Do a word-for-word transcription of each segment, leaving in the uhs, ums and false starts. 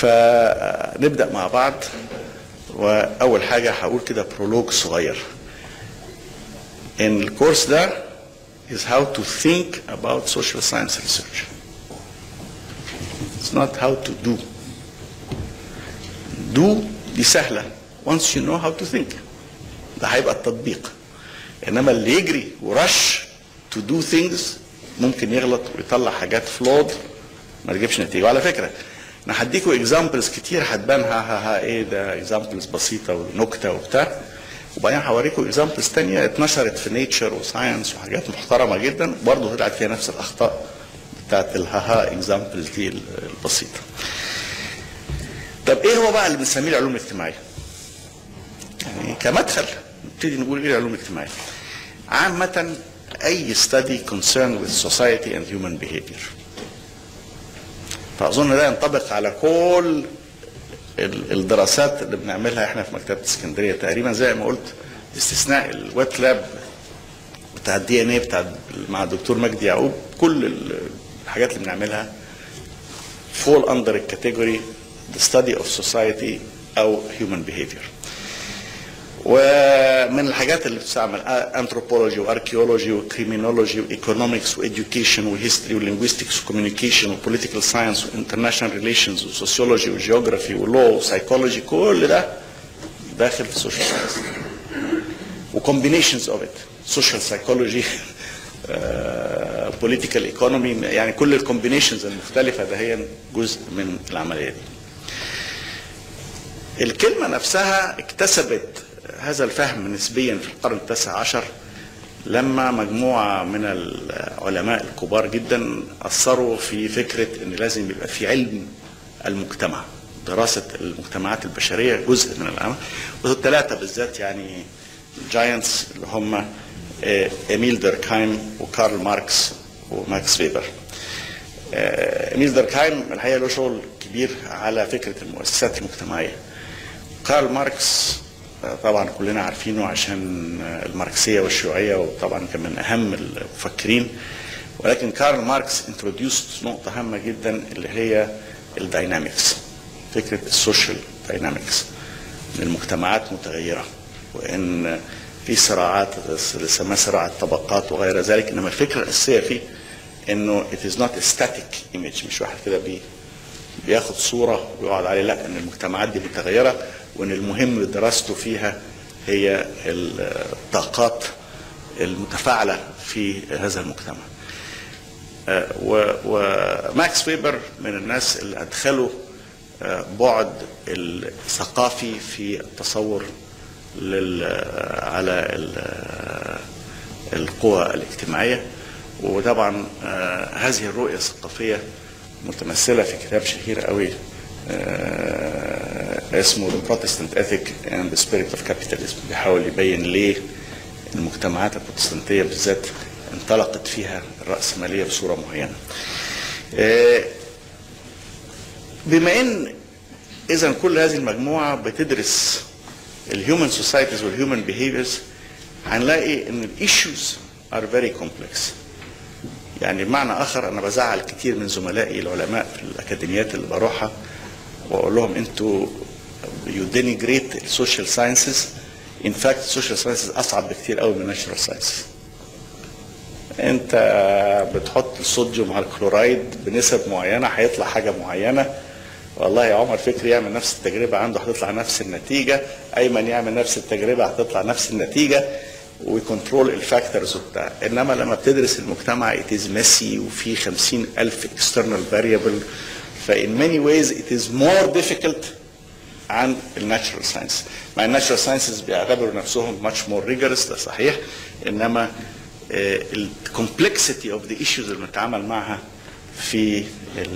فنبدأ مع بعض. وأول حاجة هقول كده برولوج صغير. إن الكورس ده is how to think about social science research. It's not how to do. Do دي سهلة once you know how to think. ده هيبقى التطبيق. إنما اللي يجري ورش to do things ممكن يغلط ويطلع حاجات flawed ما تجيبش نتيجة. وعلى فكرة انا هديكوا اكزامبلز كتير هتبان ها ها ها ايه ده اكزامبلز بسيطه ونكته وبتاع، وبعدين هوريكم اكزامبلز ثانيه اتنشرت في نيتشر وساينس وحاجات محترمه جدا برضه طلعت فيها نفس الاخطاء بتاعت الها ها اكزامبلز دي البسيطه. طب ايه هو بقى اللي بنسميه العلوم الاجتماعيه؟ يعني كمدخل نبتدي نقول ايه العلوم الاجتماعيه؟ عامه اي study concerned with society and human behavior. فأظن ده ينطبق على كل الدراسات اللي بنعملها احنا في مكتبة اسكندرية تقريبا، زي ما قلت باستثناء الويت لاب بتاع الدي ان اي بتاع مع الدكتور مجدي يعقوب. كل الحاجات اللي بنعملها fall under الكاتيجوري the study of society أو human behavior. ومن الحاجات اللي بتستعمل انثروبولوجي واركيولوجي وكريمينولوجي وايكونومكس واديوكيشن وهيستوري ولينجويستكس وكوميونيكيشن وبوليتيكال ساينس وانترناشونال ريليشنز وسوسيولوجي وجيوغرافي ولو وسايكولوجي، كل ده داخل في السوشيال ساينس وكومبينيشنز اوف ات، سوشيال سايكولوجي بوليتيكال ايكونومي، يعني كل الكومبينيشنز المختلفه ده هي جزء من العمليه دي. الكلمه نفسها اكتسبت هذا الفهم نسبيا في القرن التاسع عشر لما مجموعة من العلماء الكبار جدا أثروا في فكرة أن لازم يبقى في علم المجتمع، دراسة المجتمعات البشرية جزء من العمل. والثلاثة بالذات يعني الجاينتس اللي هم إيميل دوركهايم وكارل ماركس وماكس ويبر. إيميل دوركهايم الحقيقة له شغل كبير على فكرة المؤسسات المجتمعية. كارل ماركس طبعا كلنا عارفينه عشان الماركسيه والشيوعيه، وطبعا كان من اهم المفكرين. ولكن كارل ماركس انتروديوست نقطه هامه جدا اللي هي الداينامكس، فكره السوشيال داينامكس، ان المجتمعات متغيره وان في صراعات سماها صراع الطبقات وغير ذلك. انما الفكره الاساسيه فيه انه it is not a static image، مش واحد كده بي بياخد صوره ويقعد عليه، لا، ان المجتمعات دي متغيره وان المهم دراسته فيها هي الطاقات المتفاعله في هذا المجتمع. وماكس ويبر من الناس اللي ادخلوا بعد الثقافي في التصور على القوى الاجتماعيه. وطبعا هذه الرؤيه الثقافيه متمثله في كتاب شهير قوي اسمه The Protestant Ethic and the Spirit of Capitalism، بيحاول يبين ليه المجتمعات البروتستانتية بالذات انطلقت فيها الرأسمالية بصورة معينة. بما ان اذا كل هذه المجموعة بتدرس الهيومن سوسايتيز والهيومن بيهيفيرز، هنلاقي ان الايشوز ار فيري كومبلكس. يعني بمعنى اخر انا بزعل كتير من زملائي العلماء في الاكاديميات اللي بروحها واقول لهم انتوا you denigrate السوشيال ساينسز. in fact السوشيال ساينسز اصعب بكتير قوي من الناتشرال ساينسز. انت بتحط الصوديوم على الكلورايد بنسب معينه هيطلع حاجه معينه. والله يا عمر فكري يعمل نفس التجربه عنده هتطلع نفس النتيجه، ايمن يعمل نفس التجربه هتطلع نفس النتيجه، ويكنترول الفاكتورز وبتاع. انما لما بتدرس المجتمع it is messy وفي خمسين ألف external variable، فإن many ways it is more difficult عن الناتشرال ساينس. مع الناتشرال ساينسز بيعتبروا نفسهم much more rigorous، ده صحيح، انما الكومبلكسيتي اوف ذا ايشوز اللي بنتعامل معها في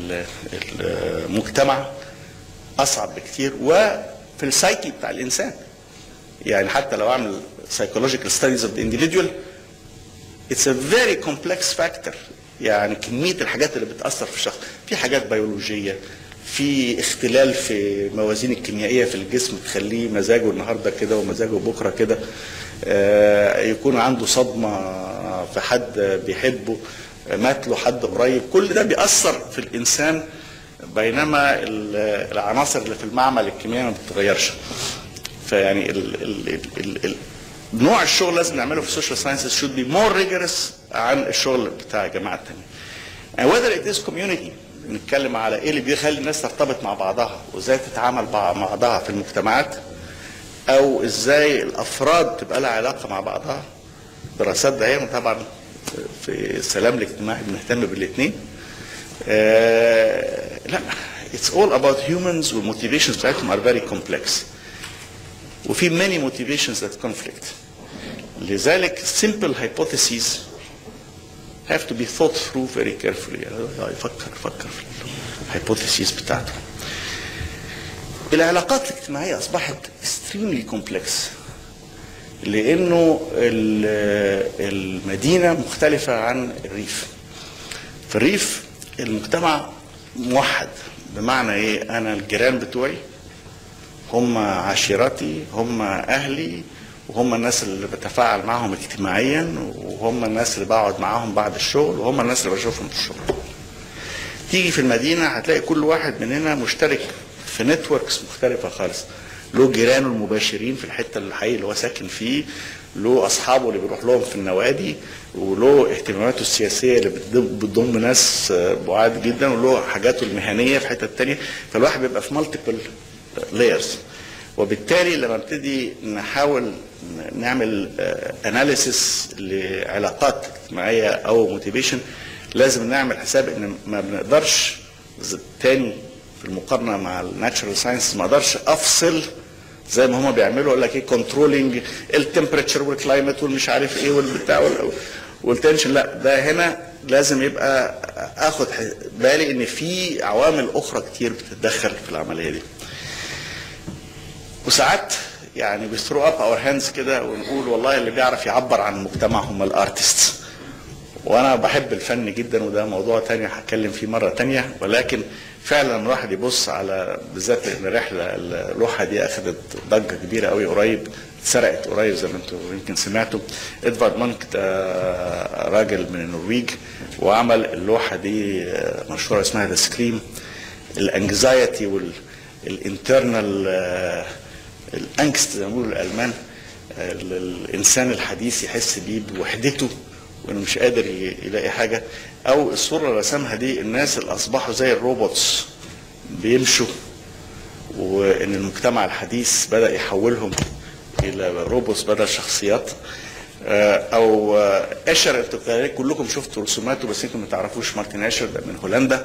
المجتمع اصعب بكتير، وفي السايكي بتاع الانسان. يعني حتى لو اعمل psychological studies of the individual it's a very complex factor. يعني كمية الحاجات اللي بتأثر في الشخص، في حاجات بيولوجية، في اختلال في موازين الكيميائية في الجسم تخليه مزاجه النهاردة كده ومزاجه بكرة كده، آه يكون عنده صدمة في حد بيحبه، مات له حد قريب، كل ده بيأثر في الإنسان بينما العناصر اللي في المعمل الكيميائي ما بتتغيرش. فيعني ال ال ال ال نوع الشغل لازم نعمله في السوشيال ساينسز should be more rigorous عن الشغل بتاع الجماعه الثانيه. and whether it is community، بنتكلم على ايه اللي بيخلي الناس ترتبط مع بعضها وازاي تتعامل مع بعضها في المجتمعات، او ازاي الافراد تبقى لها علاقه مع بعضها. دراسات دائما طبعا في السلام الاجتماعي بنهتم بالاثنين. آه لا it's all about humans والmotivations بتاعتهم are very complex. وفي many motivations that conflict. لذلك simple hypotheses have to be thought through very carefully. يفكر يفكر في الهايبوثيسيز بتاعته. العلاقات الاجتماعية أصبحت extremely complex لأنه المدينة مختلفة عن الريف. في الريف المجتمع موحد، بمعنى إيه؟ أنا الجيران بتوعي هم عشيرتي، هم أهلي، وهم الناس اللي بتفاعل معهم اجتماعيا، وهم الناس اللي بقعد معاهم بعد الشغل، وهم الناس اللي بشوفهم في الشغل. تيجي في المدينة هتلاقي كل واحد مننا مشترك في نتوركس مختلفة خالص، له جيرانه المباشرين في الحتة الحي اللي هو ساكن فيه، له أصحابه اللي بيروح لهم في النوادي، وله اهتماماته السياسية اللي بتضم ناس بعاد جدا، وله حاجاته المهنية في حتة تانية. فالواحد بيبقى في مالتيبل لايرز. وبالتالي لما نبتدي نحاول نعمل اناليسيس لعلاقات اجتماعيه او موتيفيشن، لازم نعمل حساب ان ما بنقدرش تاني في المقارنه مع الناتشرال ساينس ما اقدرش افصل زي ما هم بيعملوا، يقول لك ايه كنترولينج التمبريتشر والكلايمت والمش عارف ايه والبتاع والتنشن. لا، ده هنا لازم يبقى اخد بالي ان في عوامل اخرى كتير بتتدخل في العمليه دي. وساعات يعني بيثرو اب اور هاندز كده ونقول والله اللي بيعرف يعبر عن المجتمع هم الارتست. وانا بحب الفن جدا، وده موضوع تاني هتكلم فيه مره تانيه، ولكن فعلا الواحد يبص على بالذات ان الرحله اللوحه دي اخذت ضجه كبيره قوي قريب، اتسرقت قريب زي ما انتم يمكن سمعتوا. ادفارد مانك ده راجل من النرويج وعمل اللوحه دي مشهوره اسمها ذا سكريم. الانكزايتي والانترنال الانكست زي ما بيقولوا الالمان، الانسان الحديث يحس بيه بوحدته وانه مش قادر يلاقي حاجه. او الصوره اللي رسمها دي الناس اللي اصبحوا زي الروبوتس بيمشوا، وان المجتمع الحديث بدا يحولهم الى روبوتس بدل شخصيات. او اشر، انتوا كلكم شفتوا رسوماته بس انتم ما تعرفوش مارتن اشر، ده من هولندا،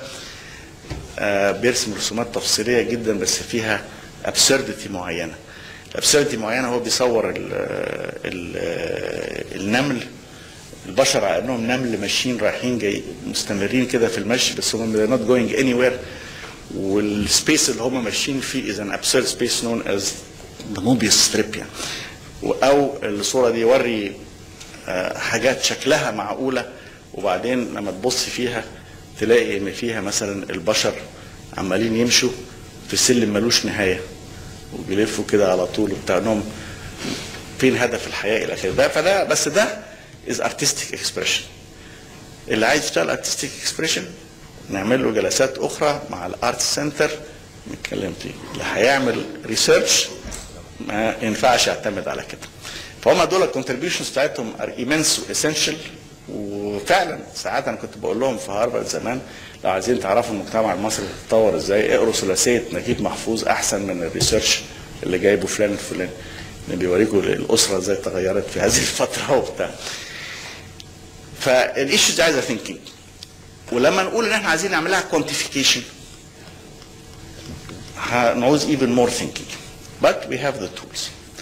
بيرسم رسومات تفصيليه جدا بس فيها ابسردتي معينه. الابسردتي معينه هو بيصور ال ال النمل، البشر على انهم نمل ماشيين رايحين جاي مستمرين كده في المشي، بس هم they're not going anywhere. والسبيس اللي هم ماشيين فيه is an absurd space known as the Mobius strip يعني. او الصوره دي يوري حاجات شكلها معقوله، وبعدين لما تبص فيها تلاقي ان فيها مثلا البشر عمالين يمشوا في سلم ملوش نهايه وبيلفوا كده على طول وبتاع، انهم فين هدف الحياه الى اخره. فده بس ده is artistic expression. اللي عايز يشتغل artistic expression نعمل له جلسات اخرى مع الارت سنتر نتكلم فيه. اللي هيعمل ريسيرش ما ينفعش يعتمد على كده. فهم دول الكونتريبيوشنز بتاعتهم are immense و essential. وفعلا ساعات انا كنت بقول لهم في هارفارد زمان لو عايزين تعرفوا المجتمع المصري بيتطور ازاي اقروا ثلاثيه نجيب محفوظ احسن من الريسيرش اللي جايبه فلان الفلاني، اللي بيوريكم الاسره ازاي تغيرت في هذه الفتره وبتاع. فالايشوز عايزه ثينكينج. ولما نقول ان احنا عايزين نعملها كوانتيفيكيشن هنعوز even more thinking. But we have the tools.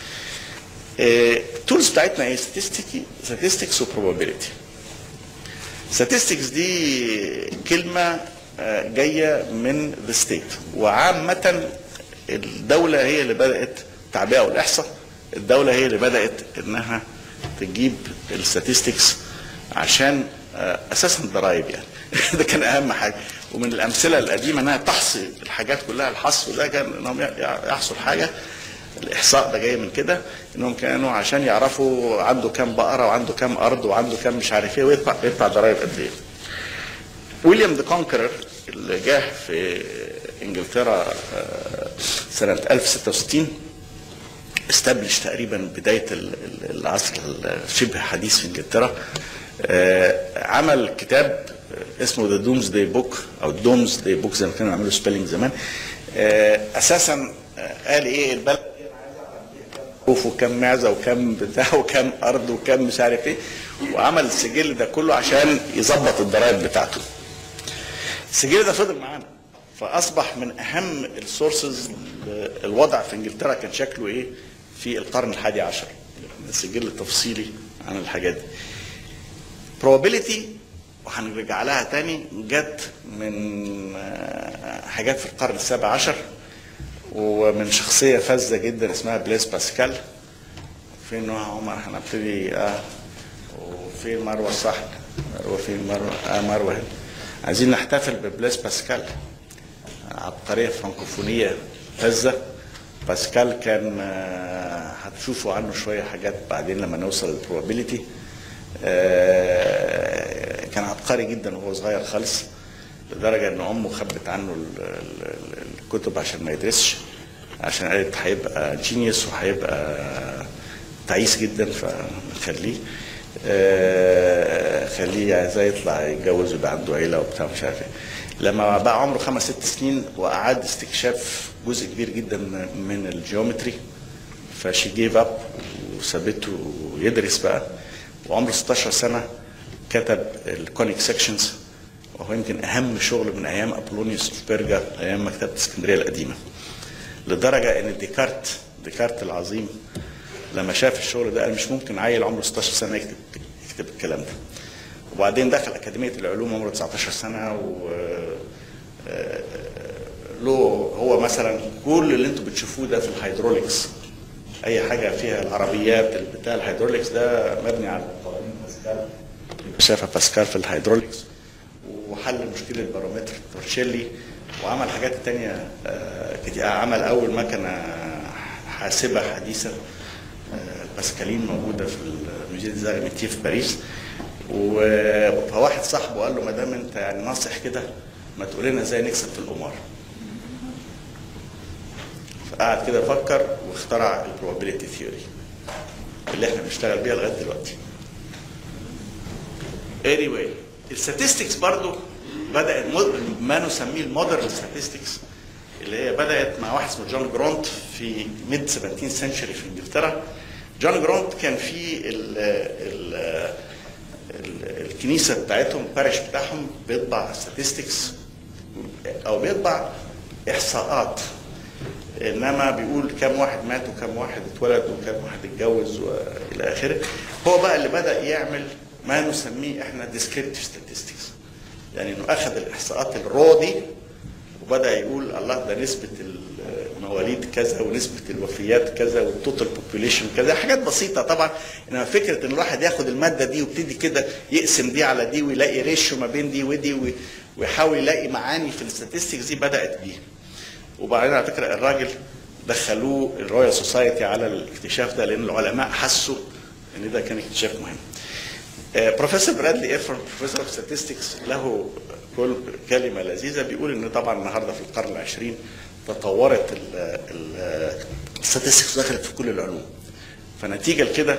التولز uh, بتاعتنا ايه؟ statistics, statistics و probability. statistics دي كلمة uh, جاية من the state، وعامة الدولة هي اللي بدأت تعبئة والإحصاء. الدولة هي اللي بدأت انها تجيب الستاتستكس عشان uh, اساسا ضرائب يعني. ده كان اهم حاجة. ومن الامثلة القديمة انها تحصي الحاجات كلها، الحصر ده كان انهم يحصوا حاجة. الاحصاء ده جاي من كده انهم كانوا عشان يعرفوا عنده كام بقره وعنده كام ارض وعنده كام مش عارف ايه ويدفع يدفع ضرائب قد ايه. ويليام ذا كونكرر اللي جه في انجلترا سنه ألف وستة وستين استبلش تقريبا بدايه العصر الشبه حديث في انجلترا. عمل كتاب اسمه ذا دومز داي بوك او دومز داي بوك زي ما كانوا يعملوا سبيلنج زمان. اساسا قال ايه البلد وكم معزه وكم بتاع وكم ارض وكم مش عارف ايه، وعمل السجل ده كله عشان يظبط الضرائب بتاعته. السجل ده فضل معانا فاصبح من اهم السورسز. الوضع في انجلترا كان شكله ايه في القرن الحادي عشر، السجل التفصيلي عن الحاجات دي. probability وهنرجع لها تاني جت من حاجات في القرن السابع عشر ومن شخصيه فذه جدا اسمها بليس باسكال. فين نوع عمر هنبتدي اه وفين مروه صح مروه فين مروه اه مروه هنا. عايزين نحتفل ببليس باسكال، عبقريه فرانكوفونيه فذه. باسكال كان آه هتشوفوا عنه شويه حاجات بعدين لما نوصل للبروبابيلتي. آه كان عبقري جدا وهو صغير خالص لدرجه ان امه خبت عنه الكتب عشان ما يدرسش، عشان قالت هيبقى جينيوس وهيبقى تعيس جدا فخليه آه خليه زي يطلع يتجوز ويبقى عنده عيله وبتاع مش عارف ايه. لما بقى عمره خمس ست سنين واعاد استكشاف جزء كبير جدا من الجيومتري فشي جيف اب وسابته يدرس بقى. وعمره ستاشر سنه كتب الكونيك سيكشنز وهو يمكن اهم شغل من ايام ابولونيوس اوف بيرجا ايام مكتبه اسكندريه القديمه. لدرجه ان ديكارت ديكارت العظيم لما شاف الشغل ده قال مش ممكن عيل عمره ستاشر سنه يكتب يكتب الكلام ده. وبعدين دخل اكاديميه العلوم عمره تسعتاشر سنه و له هو مثلا كل اللي انتم بتشوفوه ده في الهيدروليكس، اي حاجه فيها العربيات بتاع الهيدروليكس ده مبني على قوانين باسكال. شافها باسكال في الهيدروليكس وحل مشكله البارومتر تورشيلي وعمل حاجات تانية كتير. عمل اول مكنه حاسبه حديثه باسكالين موجوده في الموزيه زاغمتي في باريس. وواحد صاحبه قال له ما دام انت يعني ناصح كده ما تقول لنا ازاي نكسب في القمار. فقعد كده فكر واخترع البروبابيلتي ثيوري اللي احنا بنشتغل بيها لغايه دلوقتي. anyway الستاتستكس برضو بدات ما نسميه المودرن ستاتستكس اللي هي بدات مع واحد اسمه جون جرونت في ميد سبعتين سنشري في انجلترا. جون جرونت كان في ال ال ال الكنيسه بتاعتهم البارش بتاعهم بيطبع ستاتستكس او بيطبع احصاءات، انما بيقول كم واحد مات وكم واحد اتولد وكم واحد اتجوز والى اخره. هو بقى اللي بدا يعمل ما نسميه احنا ديسكريبتيف ستاتستكس، يعني انه اخذ الاحصاءات الرو دي وبدا يقول الله ده نسبه المواليد كذا ونسبه الوفيات كذا والتوتال بوبوليشن كذا، حاجات بسيطه طبعا. انما فكره ان الواحد ياخد الماده دي ويبتدي كده يقسم دي على دي ويلاقي ريشيو ما بين دي ودي ويحاول يلاقي معاني في الستاتستكس دي بدات بيه. وبعدين على فكره الراجل دخلوه الرويال سوسايتي على الاكتشاف ده لان العلماء حسوا ان ده كان اكتشاف مهم. بروفيسور برادلي ايفرون بروفيسور اوف ستاتستكس له كل كلمه لذيذه بيقول ان طبعا النهارده في القرن العشرين تطورت الستاتستكس دخلت في كل العلوم. فنتيجه لكده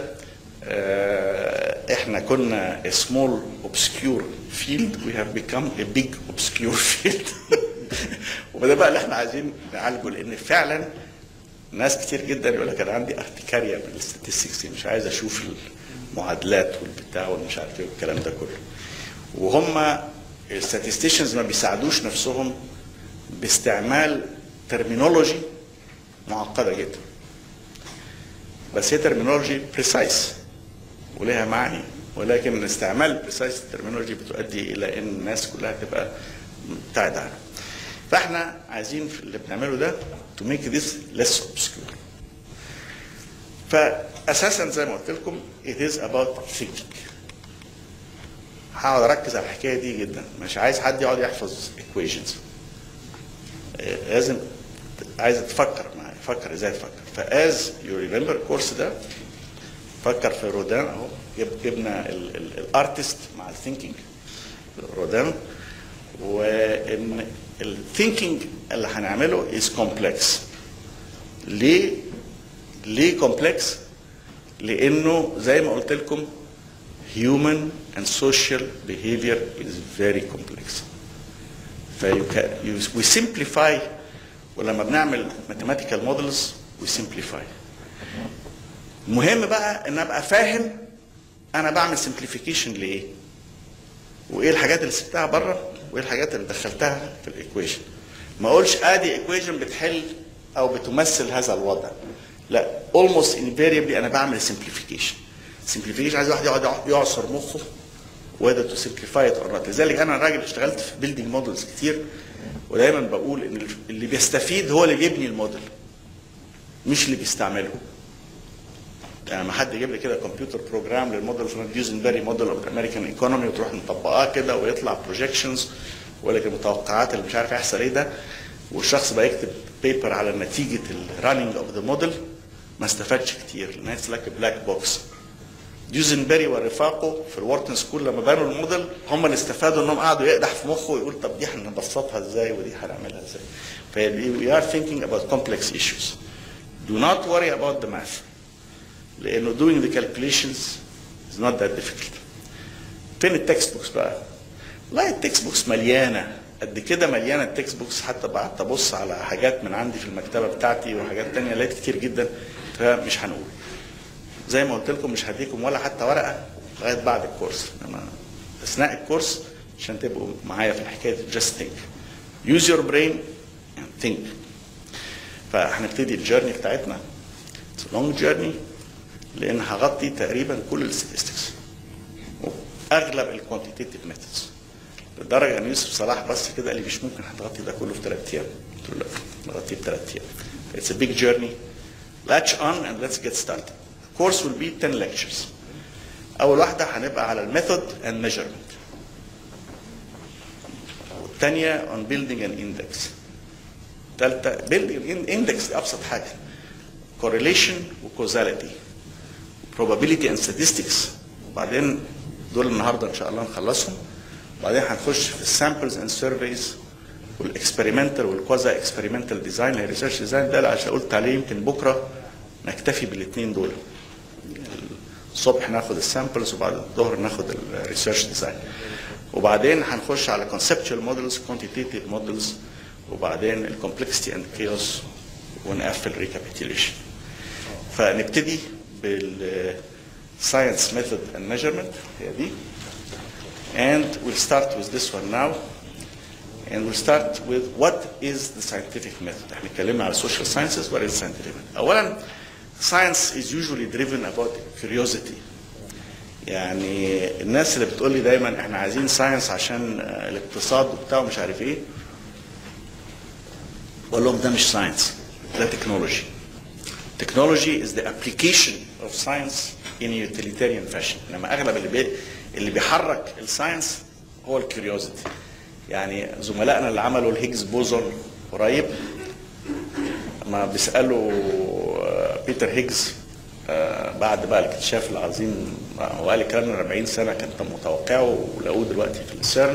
احنا كنا a small obscure field we have become a big obscure field. وده بقى اللي احنا عايزين نعالجه لان فعلا ناس كتير جدا يقول لك انا عندي ارتكاريا من الستاتستكس مش عايز اشوف المعادلات والبتاع والمش عارف ايه والكلام ده كله. وهم الستاتستيشنز ما بيساعدوش نفسهم باستعمال ترمينولوجي معقده جدا. بس هي ترمينولوجي بريسايس ولها معاني، ولكن استعمال بريسايس ترمينولوجي بتؤدي الى ان الناس كلها تبقى مبتعده عنها. فاحنا عايزين في اللي بنعمله ده to make this less obscure. فاساسا زي ما قلت لكم it is about thinking. هقعد اركز على الحكايه دي جدا، مش عايز حد يقعد يحفظ equations. لازم عايز تفكر معايا، فكر ازاي تفكر. فاز يو ريمبر الكورس ده فكر في رودان اهو، جبنا الارتست مع الثينكينج رودان، وان الثينكينج اللي هنعمله is complex. ليه؟ ليه complex؟ لانه زي ما قلت لكم human and social behavior is very complex. فيو we simplify، ولما بنعمل mathematical models we simplify. المهم بقى ان ابقى فاهم انا بعمل simplification لايه؟ وايه الحاجات اللي سبتها بره وايه الحاجات اللي دخلتها في الايكويشن. ما اقولش ادي ايكويشن بتحل او بتمثل هذا الوضع. لا، almost invariably انا بعمل simplification. simplification عايز واحد يقعد يعصر مخه whether to simplify it or not. لذلك انا راجل اشتغلت في building models كتير، ودايما بقول ان اللي بيستفيد هو اللي بيبني الموديل مش اللي بيستعمله. يعني ما حد يجيب لي كده كمبيوتر بروجرام للموديل يوزنبري موديل اوف امريكان ايكونومي وتروح مطبقاه كده ويطلع بروجكشنز ويقول لك المتوقعات اللي مش عارف هيحصل ايه ده، والشخص بقى يكتب بيبر على نتيجه الراننج اوف ذا موديل، ما استفادش كتير لان اتس لايك بلاك بوكس. يوزنبري ورفاقه في الورتن سكول لما بنوا الموديل هم اللي استفادوا انهم قعدوا يقدح في مخه ويقول طب دي هنبسطها ازاي ودي هنعملها ازاي. ف we are thinking about complex issues. Do not worry about the math. لانه doing the calculations is not that difficult. فين التكست بوكس بقى؟ لا، التكست بوكس مليانه قد كده، مليانه التكست بوكس. حتى بعت ابص على حاجات من عندي في المكتبه بتاعتي وحاجات ثانيه لقيت كتير جدا، فمش هنقول. زي ما قلت لكم مش هديكم ولا حتى ورقه لغايه بعد الكورس، انما اثناء الكورس عشان تبقوا معايا في الحكايه just think. Use your brain and think. فهنبتدي الجيرني بتاعتنا. It's a long journey لان هغطي تقريبا كل الستاتستكس واغلب الكوانتيتيف ميثودز، لدرجه ان يوسف صلاح بس كده قال لي مش ممكن هتغطي ده كله في ثلاث ايام. قلت له لا، نغطيه في ثلاث ايام. It's a big journey. Latch on and let's get started. The course will be ten lectures. اول واحده هنبقى على الميثود and measurement. والثانيه on building an index. الثالثه building an index دي ابسط حاجه. correlation وcausality. probability and statistics. وبعدين دول النهارده ان شاء الله نخلصهم. وبعدين هنخش في السامبلز اند سيرفيز والاكسبيرمنتال والكوازا اكسبيرمنتال ديزاين الريسيرش ديزاين. ده عشان قلت عليه يمكن بكره نكتفي بالاثنين دول. الصبح ناخد السامبلز وبعد الظهر ناخد الريسيرش ديزاين. وبعدين هنخش على conceptual models quantitative models وبعدين الكومبلكسيتي اند كيوس ونقفل ريكابيتيوليشن. فنبتدي بال science method and measurement هي دي. And we'll start with this one now. And we'll start with what is the scientific method. احنا اتكلمنا على social sciences. What is scientific method? أولاً science is usually driven about curiosity. يعني الناس اللي بتقول لي دايما احنا عايزين ساينس عشان الاقتصاد وبتاع ومش عارف ايه، بقول لهم ده مش ساينس، ده تكنولوجي. Technology is the application of science in a utilitarian fashion. انما اغلب اللي بي... اللي بيحرك الساينس هو الكيوريوزيتي. يعني زملائنا اللي عملوا الهيجز بوزون قريب لما بيسالوا بيتر هيجز بعد بقى الاكتشاف العظيم، هو قال الكلام من أربعين سنه كان متوقعه ولقوه دلوقتي في السيرن،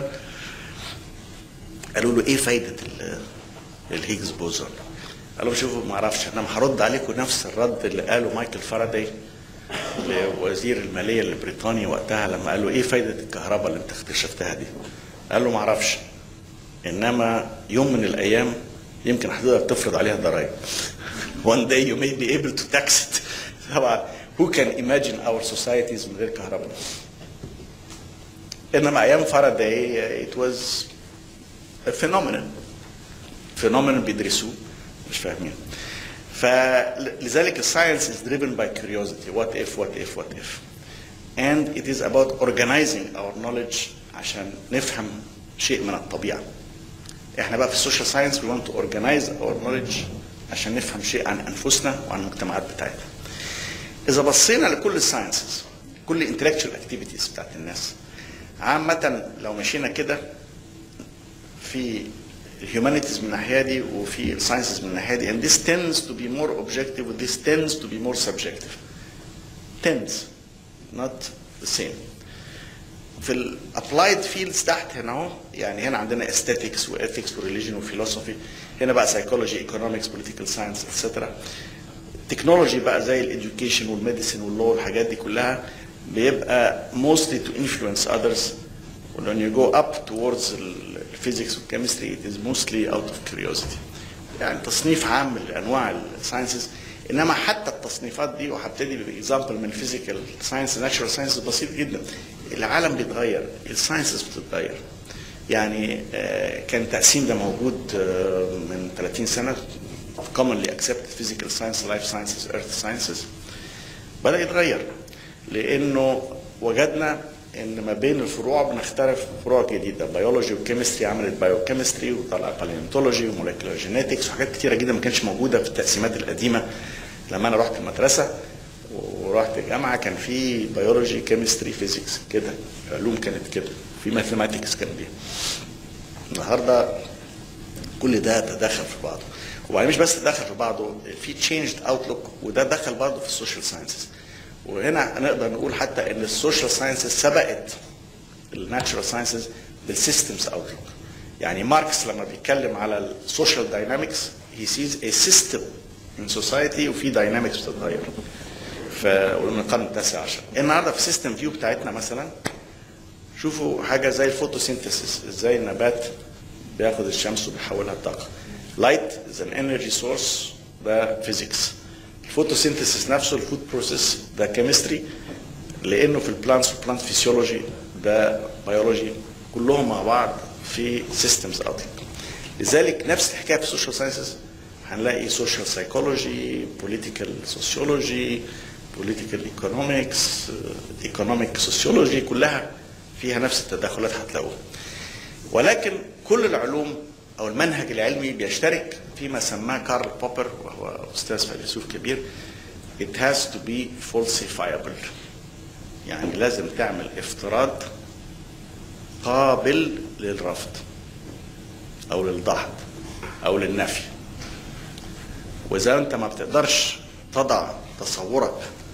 قالوا له ايه فايده الهيجز بوزون؟ قالوا شوفوا ما اعرفش، انا هرد عليكم نفس الرد اللي قاله مايكل فاراداي لوزير الماليه البريطاني وقتها لما قال له ايه فايده الكهرباء اللي انت اكتشفتها دي؟ قال له ما اعرفش، انما يوم من الايام يمكن هتقدر تفرض عليها ضرائب. One day you may be able to tax it. طبعا who can imagine our societies من غير كهرباء؟ انما ايام فاراداي it was a phenomenon. phenomenon بيدرسوه مش فاهمين. فلذلك الساينس is driven by curiosity. What if, what if, what if. And it is about organizing our knowledge عشان نفهم شيء من الطبيعة. احنا بقى في السوشيال ساينس we want to organize our knowledge عشان نفهم شيء عن انفسنا وعن المجتمعات بتاعتنا. إذا بصينا لكل الساينسز، كل intellectual activities بتاعت الناس، عامة لو مشينا كده في الهيومانيتيز من الناحيه دي وفي الساينسز من الناحيه دي، and this tends to be more objective and this tends to be more subjective. tends not the same. في الابلايد فيلدز تحت هنا اهو، يعني هنا عندنا aesthetics واثكس وريليجن وفيلوسفي، هنا بقى سايكولوجي ايكونومكس بوليتيكال ساينس اتسترا. تكنولوجي بقى زي الاديوكيشن والميديسين واللو والحاجات دي كلها بيبقى mostly to influence others. when you go up towards الفيزيكس والكيمستري it is mostly out of curiosity. يعني تصنيف عام لانواع الساينسز. انما حتى التصنيفات دي، وهبتدي باكزامبل من الفيزيكال ساينس ناتشورال ساينس بسيط جدا. العالم بيتغير، الساينسز بتتغير. يعني كان التقسيم ده موجود من ثلاثين سنه commonly accepted physical science, life sciences, earth sciences. بدأ يتغير لانه وجدنا ان ما بين الفروع بنختلف فروع جديده. بيولوجي وكيمستري عملت بايوكيمستري، وطلع باليونتولوجي وموليكولار جينيتكس وحاجات كتيره جدا ما كانتش موجوده في التقسيمات القديمه. لما انا رحت المدرسه ورحت الجامعه كان في بيولوجي كيمستري فيزيكس كده، علوم كانت كده، في ماثيماتكس كان دي. النهارده كل ده تداخل في بعضه، وبعدين مش بس تداخل في بعضه، في تشينجد اوتلوك، وده دخل برضه في السوشيال ساينسز. وهنا نقدر نقول حتى ان السوشيال ساينسز سبقت الناتشورال ساينسز بالسيستمز اوتلوك. يعني ماركس لما بيتكلم على السوشيال داينامكس he sees a system in society وفي داينامكس بتتغير. ف ومن القرن التاسع عشر النهارده في السيستم فيو بتاعتنا مثلا شوفوا حاجه زي الفوتوسينثيسيس، ازاي النبات بياخد الشمس وبيحولها لطاقه. لايت از ان انرجي سورس، ده فيزيكس. الفوتوسينثيسيس نفسه الفود بروسيس ده كيمستري، لانه في البلانتس والبلانت فيسيولوجي ده بيولوجي، كلهم مع بعض في سيستمز اوتلوك. لذلك نفس الحكايه في السوشيال ساينسز، هنلاقي سوشيال سايكولوجي، بوليتيكال سوسيولوجي، بوليتيكال ايكونومكس، ايكونوميك سوسيولوجي، كلها فيها نفس التداخلات هتلاقوها. ولكن كل العلوم او المنهج العلمي بيشترك فيما سماه كارل بوبر، وهو استاذ فيلسوف كبير، it has to be falsifiable. يعني لازم تعمل افتراض قابل للرفض او للدحض او للنفي. واذا انت ما بتقدرش تضع تصورك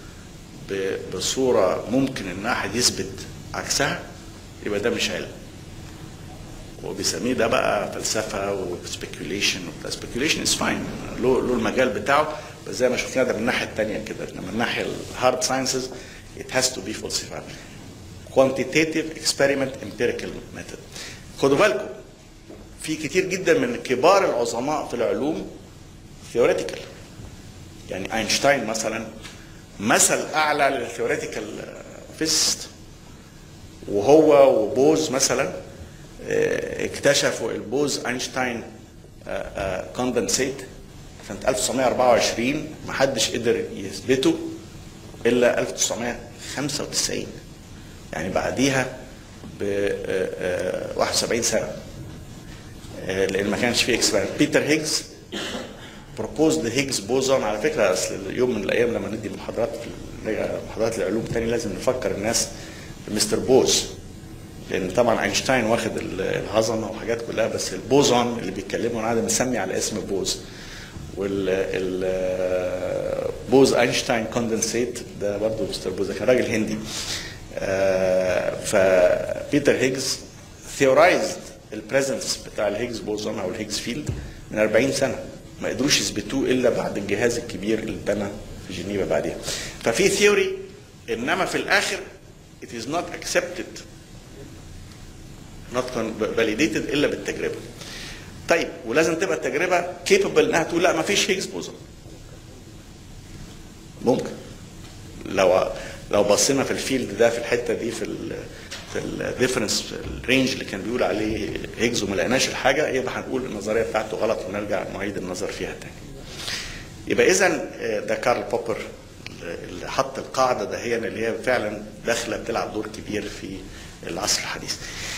بصوره ممكن ان احد يثبت عكسها، يبقى ده مش علم. وبيسميه ده بقى فلسفه وسبيكيوليشن. سبيكيوليشن از فاين، له له المجال بتاعه، بس زي ما شفنا ده من الناحيه الثانيه كده. انما من الناحيه الهارد ساينسز it has to be falsified. quantitative experiment empirical method. خدوا بالكم في كتير جدا من كبار العظماء في العلوم theoretical. يعني اينشتاين مثلا مثل اعلى للثيوريتيكال فيزيست، وهو وبوز مثلا اكتشفوا البوز اينشتاين كوندنسيت سنه ألف وتسعمائة وأربعة وعشرين، ما حدش قدر يثبته الا ألف وتسعمائة وخمسة وتسعين، يعني بعديها ب واحد وسبعين سنه، لان ما كانش فيه اكسبيرمنت. بيتر هيجز بروبوز ذا هيجز بوزون. على فكره اصل يوم من الايام لما ندي محاضرات في محاضرات العلوم تاني لازم نفكر الناس بمستر بوز، لان طبعا اينشتاين واخد العظمه وحاجات كلها، بس البوزون اللي بيتكلموا انا ده مسمي على اسم بوز. وال بوز اينشتاين كوندنسيت ده برضه مستر بوز، كان راجل هندي. فبيتر هيجز ثيورايزد البريزنس بتاع الهيجز بوزون او الهيجز فيلد من أربعين سنه، ما قدروش يثبتوه الا بعد الجهاز الكبير اللي اتبنى في جنيفا بعديها. ففي ثيوري، انما في الاخر it is not accepted not validated الا بالتجربه. طيب ولازم تبقى التجربه capable انها تقول لا ما فيش هيجز بوزون. ممكن لو لو بصينا في الفيلد ده في الحته دي في ال في الديفرنس الرينج اللي كان بيقول عليه هيجز وما لقيناش الحاجه، يبقى هنقول النظريه بتاعته غلط ونرجع نعيد النظر فيها تاني. يبقى اذا ده كارل بوبر اللي حط القاعده ده، هي اللي هي فعلا داخله بتلعب دور كبير في العصر الحديث.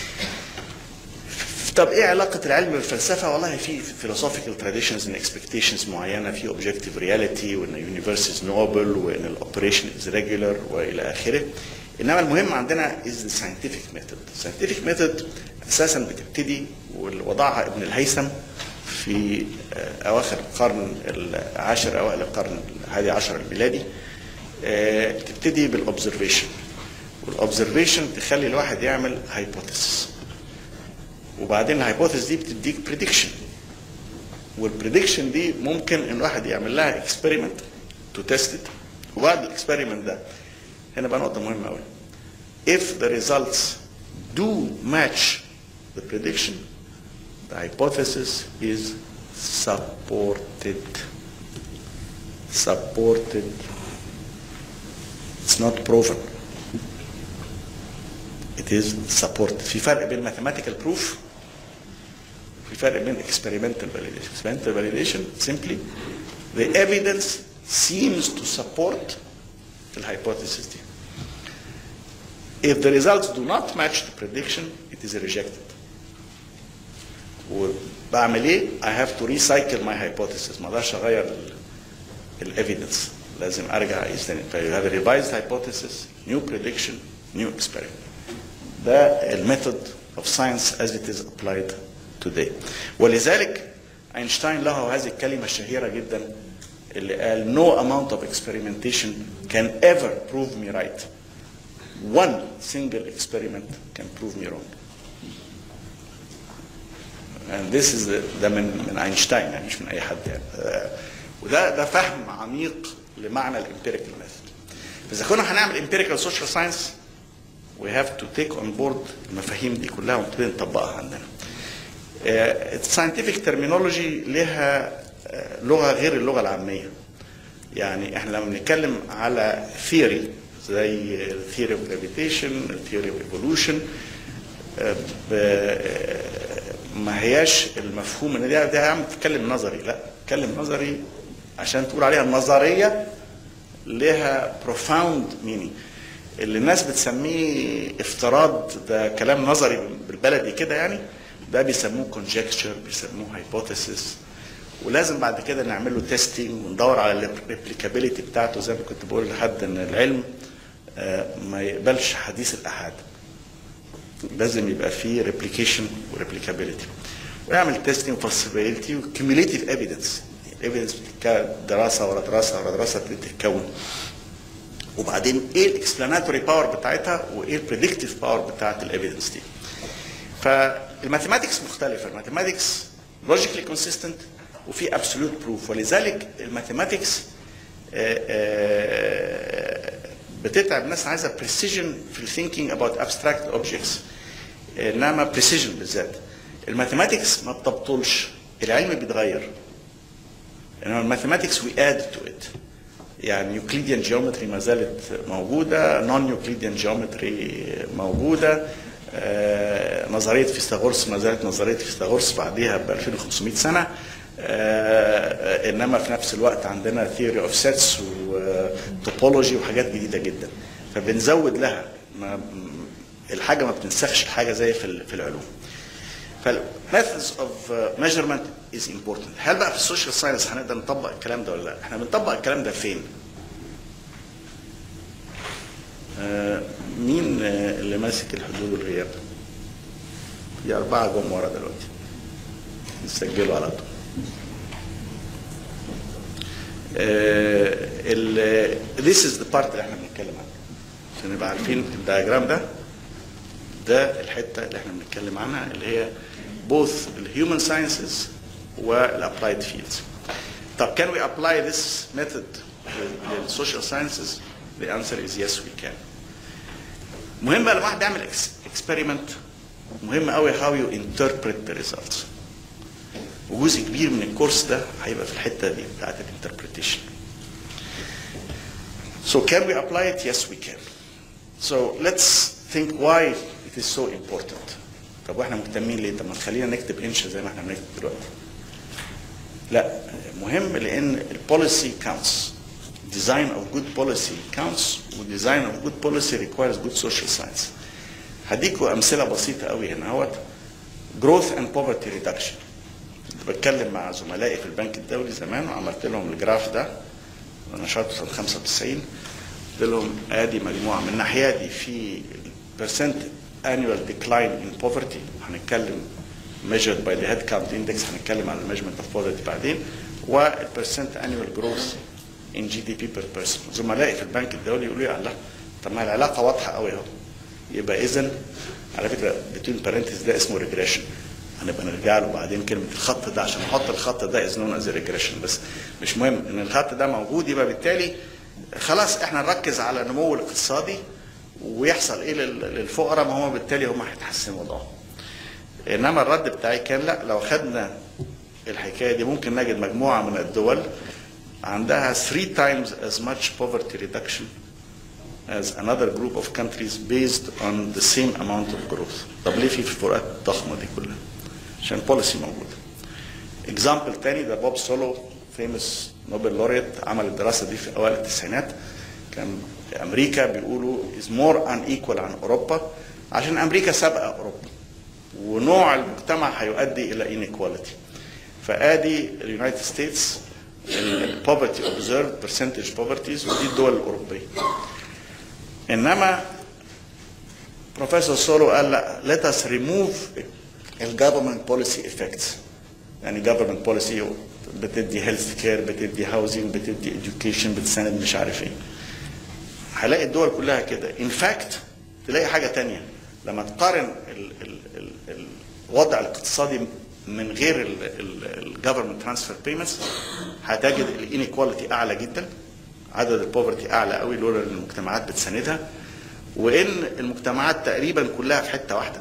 طب ايه علاقه العلم بالفلسفه؟ والله في philosophical traditions and expectations معينه، في objective reality، وان universe is noble، وان الاوبريشن is regular والى اخره. انما المهم عندنا is the scientific method. scientific method اساسا بتبتدي ووضعها ابن الهيثم في اواخر القرن العاشر اوائل القرن الحادي عشر الميلادي. تبتدي بالاوبزرفيشن، والاوبزرفيشن تخلي الواحد يعمل هايبوثيسيس، وبعدين الهايبوثيسيس دي بتديك بريدكشن، والبريدكشن دي ممكن ان الواحد يعمل لها اكسبيرمنت تو تيست ات، وبعد الاكسبيرمنت ده هنا بقى نقطه مهمه قوي. if the results do match the prediction, the hypothesis is supported. supported. It's not proven. It is supported. في فرق بين mathematical proof، في فرق بين experimental validation. experimental validation simply the evidence seems to support the hypothesis دي. If the results do not match the prediction, it is rejected. وبعمل ايه؟ I have to recycle my hypothesis. ما اقدرش اغير الايفيدنس، لازم ارجع اقيس تاني. ف you have a revised hypothesis, new prediction, new experiment. ده الميثود of science as it is applied today. ولذلك اينشتاين له هذه الكلمة الشهيرة جدا اللي قال no amount of experimentation can ever prove me right. One single experiment can prove me wrong. And this is the, ده من من اينشتاين يعني مش من اي حد يعني. وده ده فهم عميق لمعنى الامبيريكال ميثود. فاذا كنا هنعمل امبيريكال سوشيال ساينس we have to take on board المفاهيم دي كلها ونبتدي نطبقها عندنا. الساينتفك ترمينولوجي لها لغه غير اللغه العاميه. يعني احنا لما بنتكلم على ثيوري زي theory of gravitation, theory of evolution، ما هياش المفهوم ان دي دي عم تتكلم نظري، لا تتكلم نظري عشان تقول عليها نظريه لها profound meaning. اللي الناس بتسميه افتراض ده كلام نظري بالبلدي كده يعني، ده بيسموه conjecture، بيسموه hypothesis، ولازم بعد كده نعمل له تيستنج وندور على الريبليكابيلتي بتاعته. زي ما كنت بقول لحد ان العلم ما يقبلش حديث الأحاد، لازم يبقى فيه ريبليكيشن وريبليكابيلتي، ويعمل تيستنج وفاسيبيلتي وكيميوليتيف ايفيدنس. ايفيدنس دراسه ورا دراسه ورا دراسه بتتكون، وبعدين ايه الاكسبلاناتوري باور بتاعتها وايه البريدكتيف باور بتاعت الايفيدنس دي. فالماثيماتكس مختلفه، الماثيماتكس لوجيكلي كونسيستنت وفي ابسولوت بروف، ولذلك الماثيماتكس بتتعب ناس عايزه بريسيجن في الثينكينج اباوت ابستراكت اوبجكتس، انما بريسيجن بالذات. الماثيماتكس ما بتبطلش، العلم بيتغير، انما الماثيماتكس وي اد تو ات. يعني يوكليديان جيومتري ما زالت موجوده، نون يوكليديان جيومتري موجوده، آه، نظريه فيثاغورس ما زالت نظريه فيثاغورس بعديها ب ألفين وخمسمائة سنه، آه، انما في نفس الوقت عندنا ثيوري اوف سيتس وتوبولوجي وحاجات جديده جدا، فبنزود لها. ما الحاجه ما بتنسخش الحاجه زي في في العلوم. فالميثودز اوف ميجرمنت از امبورتنت. هل بقى في السوشيال ساينس هنقدر نطبق الكلام ده ولا لا؟ احنا بنطبق الكلام ده فين؟ آه، مين آه، اللي ماسك الحدود والغياب؟ في اربعه جم ورا دلوقتي نسجلوا على طول. ال this is the part اللي احنا بنتكلم عنها عشان نبقى عارفين الدياجرام ده. ده الحته اللي احنا بنتكلم عنها اللي هي both الهيومن ساينسز والابلايد فيلدز. طب can we apply this method للسوشيال ساينسز؟ The answer is yes we can. مهم لما واحد بيعمل اكسبيرمنت مهم قوي how you interpret the results. وجزء كبير من الكورس ده هيبقى في الحته دي بتاعت الانتربريتيشن. So can we apply it? Yes we can. So let's think why it is so important. طب واحنا مهتمين ليه؟ طب ما تخلينا نكتب انشا زي ما احنا بنكتب دلوقتي. لا، مهم لان البوليسي counts. Design of good policy counts, و design of good policy requires good social science. هديكوا امثله بسيطه قوي هنا اهوت. Growth and poverty reduction. كنت بتكلم مع زملائي في البنك الدولي زمان وعملت لهم الجراف ده، نشرته سنه خمسة وتسعين. قلت لهم ادي مجموعه من الناحيه دي في percent annual decline in poverty، هنتكلم measured by the head count index، هنتكلم على measurement of poverty بعدين، والpercent annual growth in جي دي بي per person. زملائي في البنك الدولي يقولوا لي الله، طب ما العلاقه واضحه قوي اهو. يبقى اذا على فكره بتوين بارنتس ده اسمه ريجريشن، هنبقى نرجع له بعدين كلمه الخط ده عشان نحط الخط ده از نون از ريجريشن، بس مش مهم ان الخط ده موجود. يبقى بالتالي خلاص احنا نركز على النمو الاقتصادي ويحصل ايه للفقراء، ما هو بالتالي هم هيتحسن وضعهم. انما الرد بتاعي كان لا، لو خدنا الحكايه دي ممكن نجد مجموعه من الدول عندها three times as much poverty reduction as another group of countries based on the same amount of growth. طب ليه في الفروقات الضخمه دي كلها؟ عشان بوليسي موجوده. اكزامبل تاني ده بوب سولو فيمس نوبل لوريت عمل الدراسه دي في اوائل التسعينات. كان امريكا بيقولوا is more unequal عن اوروبا عشان امريكا سابقه اوروبا ونوع المجتمع هيؤدي الى inequality. فادي اليونايتد ستيتس البوفرتي observed percentage poverties ودي الدول الاوروبيه. انما بروفيسور سولو قال لا let us remove الجفرمنت بوليسي effects. يعني جفرمنت بوليسي بتدي هيلث كير، بتدي هاوزنج، بتدي education، بتساند مش عارف ايه. هلاقي الدول كلها كده. ان فاكت تلاقي حاجه ثانيه لما تقارن ال ال ال الوضع الاقتصادي من غير الجفرمنت ترانسفير بيمنتس هتجد الانيكواليتي اعلى جدا، عدد البوفرتي اعلى قوي لولا ان المجتمعات بتساندها، وان المجتمعات تقريبا كلها في حته واحده.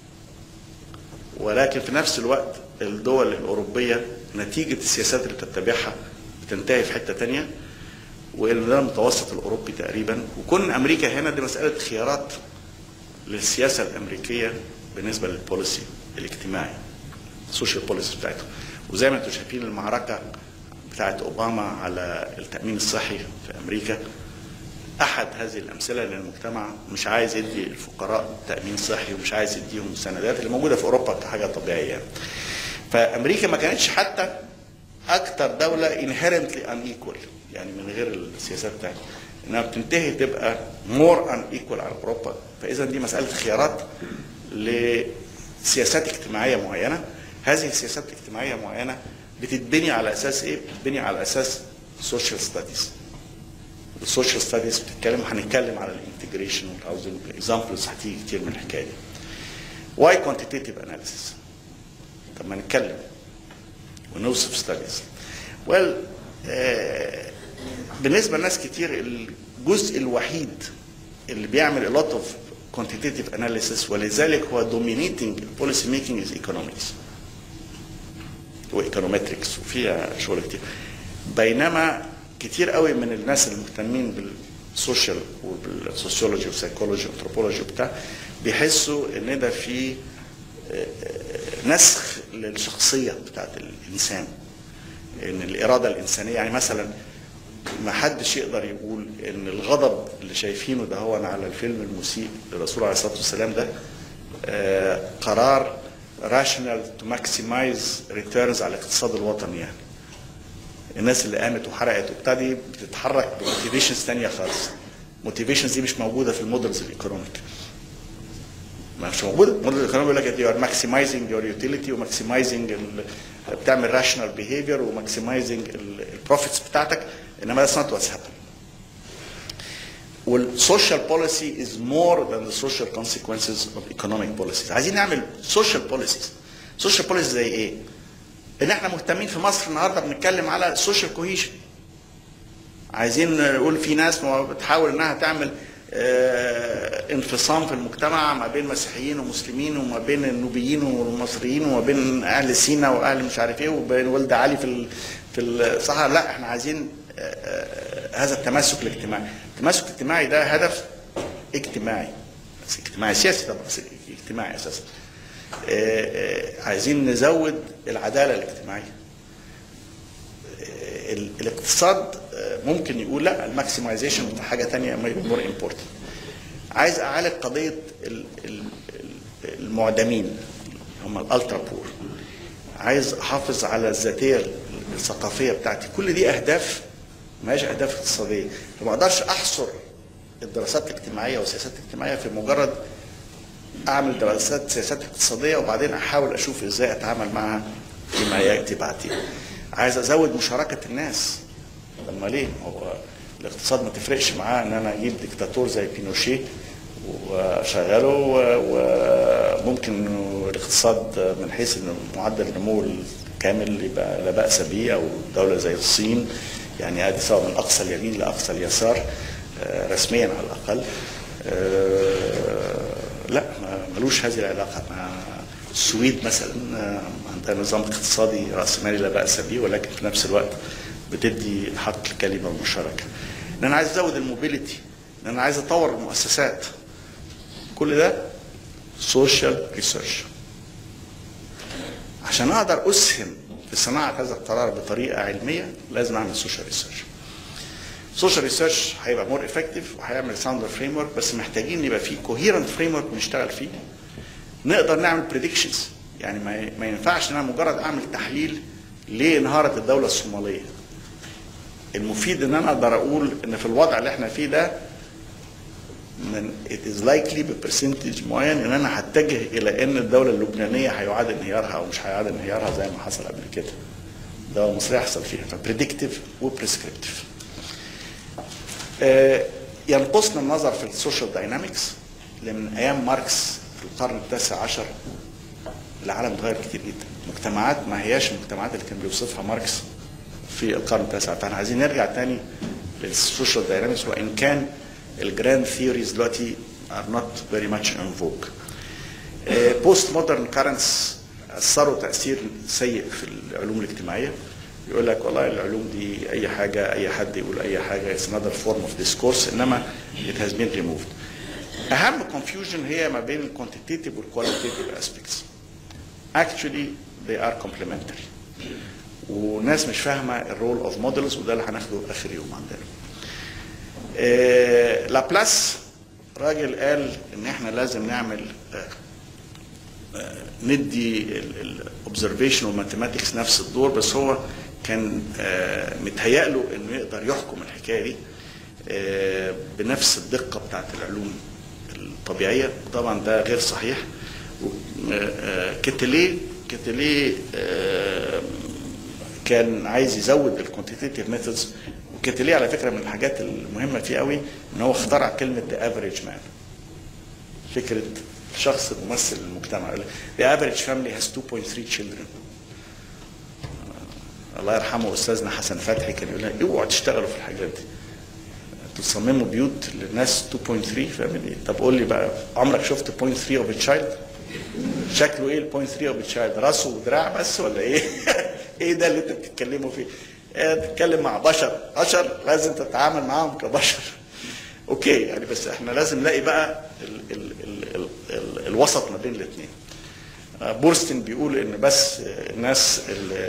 ولكن في نفس الوقت الدول الاوروبيه نتيجه السياسات اللي بتتبعها بتنتهي في حته ثانيه، وان ده المتوسط الاوروبي تقريبا. وكون امريكا هنا دي مساله خيارات للسياسه الامريكيه بالنسبه للبوليسي الاجتماعي، السوشيال بوليسي بتاعته. وزي ما انتم شايفين المعركه بتاعت اوباما على التامين الصحي في امريكا احد هذه الامثله، لان المجتمع مش عايز يدي الفقراء تامين صحي ومش عايز يديهم السندات اللي موجوده في اوروبا كحاجه طبيعيه يعني. فامريكا ما كانتش حتى اكثر دوله inherently unequal يعني من غير السياسات بتاعتها، انها بتنتهي تبقى more unequal على اوروبا. فاذا دي مساله خيارات لسياسات اجتماعيه معينه. هذه السياسات الاجتماعيه معينه بتتبني على اساس ايه؟ بتتبني على اساس سوشيال ستاديز. السوشيال ستاديز بتتكلم، هنتكلم على الانتجريشن والهاوزنج، اكزامبلز هتيجي كتير من الحكايه دي. واي كوانتيتيف اناليسيس؟ طب ما نتكلم ونوصف ستاديز. ويل آه بالنسبه لناس كتير الجزء الوحيد اللي بيعمل a lot of quantitative analysis ولذلك هو dominating policy making is economics وايكونومتريكس وفيها شغل كتير. بينما كتير قوي من الناس المهتمين بالسوشيال وبالسوسيولوجي والسيكولوجي والانثروبولوجي وبتاع بيحسوا ان ده في نسخ للشخصيه بتاعت الانسان، ان الاراده الانسانيه. يعني مثلا ما حدش يقدر يقول ان الغضب اللي شايفينه ده هو على الفيلم المسيء للرسول عليه الصلاه والسلام ده آه قرار rational to maximize returns على الاقتصاد الوطني. يعني الناس اللي قامت وحرقت وبتاع دي بتتحرك بموتيفيشنز ثانيه خالص. الموتيفيشنز دي مش موجوده في المودلز الايكونوميك. مش موجوده. الموديل الايكونومي بيقول لك يو ار ماكسمايزنج يور يوتيليتي وماكسمايزنج بتعمل راشنال بيهيفير وماكسمايزنج البروفيتس بتاعتك، انما that's not what's happening. والسوشيال بوليسي is more than the social consequences of economic policies. عايزين نعمل سوشيال بوليسيز. سوشيال بوليسيز زي ايه؟ ان احنا مهتمين في مصر النهارده بنتكلم على سوشيال كوهيشن. عايزين نقول في ناس بتحاول انها تعمل اه انفصام في المجتمع ما بين مسيحيين ومسلمين وما بين النوبيين والمصريين وما بين اهل سينا واهل مش عارف ايه وبين ولد علي في في الصحراء. لا، احنا عايزين اه هذا التماسك الاجتماعي. التماسك الاجتماعي ده هدف اجتماعي، بس اجتماعي سياسي طبعا، بس اجتماعي اساسا. اه عايزين نزود العداله الاجتماعيه. اه الاقتصاد ممكن يقول لا، الماكسمايزيشن حاجه ثانيه مور امبورتنت. عايز اعالج قضيه المعدمين هم الالترا بور. عايز احافظ على الذاتيه الثقافيه بتاعتي. كل دي اهداف ما هيش اهداف اقتصاديه. فما اقدرش احصر الدراسات الاجتماعيه والسياسات الاجتماعيه في مجرد اعمل دراسات سياسات اقتصاديه وبعدين احاول اشوف ازاي اتعامل معها فيما ياتي بعدين. عايز ازود مشاركه الناس. لما ليه؟ هو الاقتصاد ما تفرقش معاه ان انا اجيب ديكتاتور زي بينوشيه وشغله، وممكن الاقتصاد من حيث انه معدل النمو الكامل يبقى لا باس به، او دوله زي الصين يعني ادي سواء من اقصى اليمين لاقصى اليسار رسميا على الاقل. لا ملوش هذه العلاقه. مع السويد مثلا عندها نظام اقتصادي راسمالي لا باس به، ولكن في نفس الوقت بتدي حق الكلمه والمشاركه. ان انا عايز ازود الموبيليتي، ان انا عايز اطور المؤسسات، كل ده سوشيال ريسيرش. عشان اقدر اسهم في صناعه هذا القرار بطريقه علميه لازم اعمل سوشيال ريسيرش. سوشيال ريسيرش هيبقى مور افكتيف وهيعمل ساوندر فريم ورك، بس محتاجين يبقى فيه كوهيرنت فريم ورك ونشتغل فيه. نقدر نعمل بريدكشنز، يعني ما ما ينفعش ان انا مجرد اعمل تحليل ليه انهارت الدوله الصوماليه. المفيد ان انا اقدر اقول ان في الوضع اللي احنا فيه ده من it is likely ببرسنتج معين ان انا هتجه الى ان الدوله اللبنانيه هيعاد انهيارها او مش هيعاد انهيارها زي ما حصل قبل كده. الدوله المصريه هيحصل فيها، فبريدكتيف وبريسكريبتيف. آه ينقصنا النظر في السوشيال داينامكس، اللي من ايام ماركس في القرن التاسع عشر العالم اتغير كتير جدا. مجتمعات ما هياش المجتمعات اللي كان بيوصفها ماركس في القرن التاسع، فاحنا عايزين نرجع تاني للسوشيال داينامكس، وان كان الجراند ثيوريز دلوقتي are not very much in vogue. بوست مودرن كارنتس اثروا تاثير سيء في العلوم الاجتماعيه. يقول لك والله العلوم دي اي حاجه، اي حد يقول اي حاجه، it's another form of discourse، انما it has been removed. اهم confusion هي ما بين الكوانتيتيف والكواليتيف aspects. Actually they are complementary. وناس مش فاهمه الرول اوف مودلز، وده اللي هناخده اخر يوم عندنا. إيه لابلاس راجل قال ان احنا لازم نعمل آه آه ندي الاوبزرفيشن والماثيماتكس نفس الدور، بس هو كان آه متهيأ له انه يقدر يحكم الحكايه دي آه بنفس الدقه بتاعت العلوم الطبيعيه، وطبعا ده غير صحيح. آه كتليه كتليه آه كان عايز يزود الكوانتيتيف ميثودز، وكتليه على فكره من الحاجات المهمه فيه قوي ان هو اخترع كلمه ذا افريج مان. فكره شخص ممثل المجتمع. ذا افريج فاميلي هاز two point three children. الله يرحمه استاذنا حسن فتحي كان يقول لنا اوعوا تشتغلوا في الحاجات دي، تصمموا بيوت للناس two point three فاميلي. طب قول لي بقى، عمرك شفت point three اوف تشايلد؟ شكله ايه ال point three اوف تشايلد؟ راسه ودراع بس ولا ايه؟ ايه ده اللي انت بتتكلموا فيه؟ تتكلم مع بشر، بشر لازم تتعامل معاهم كبشر. اوكي يعني، بس احنا لازم نلاقي بقى ال ال ال ال ال الوسط ما بين الاثنين. بورستين بيقول ان بس الناس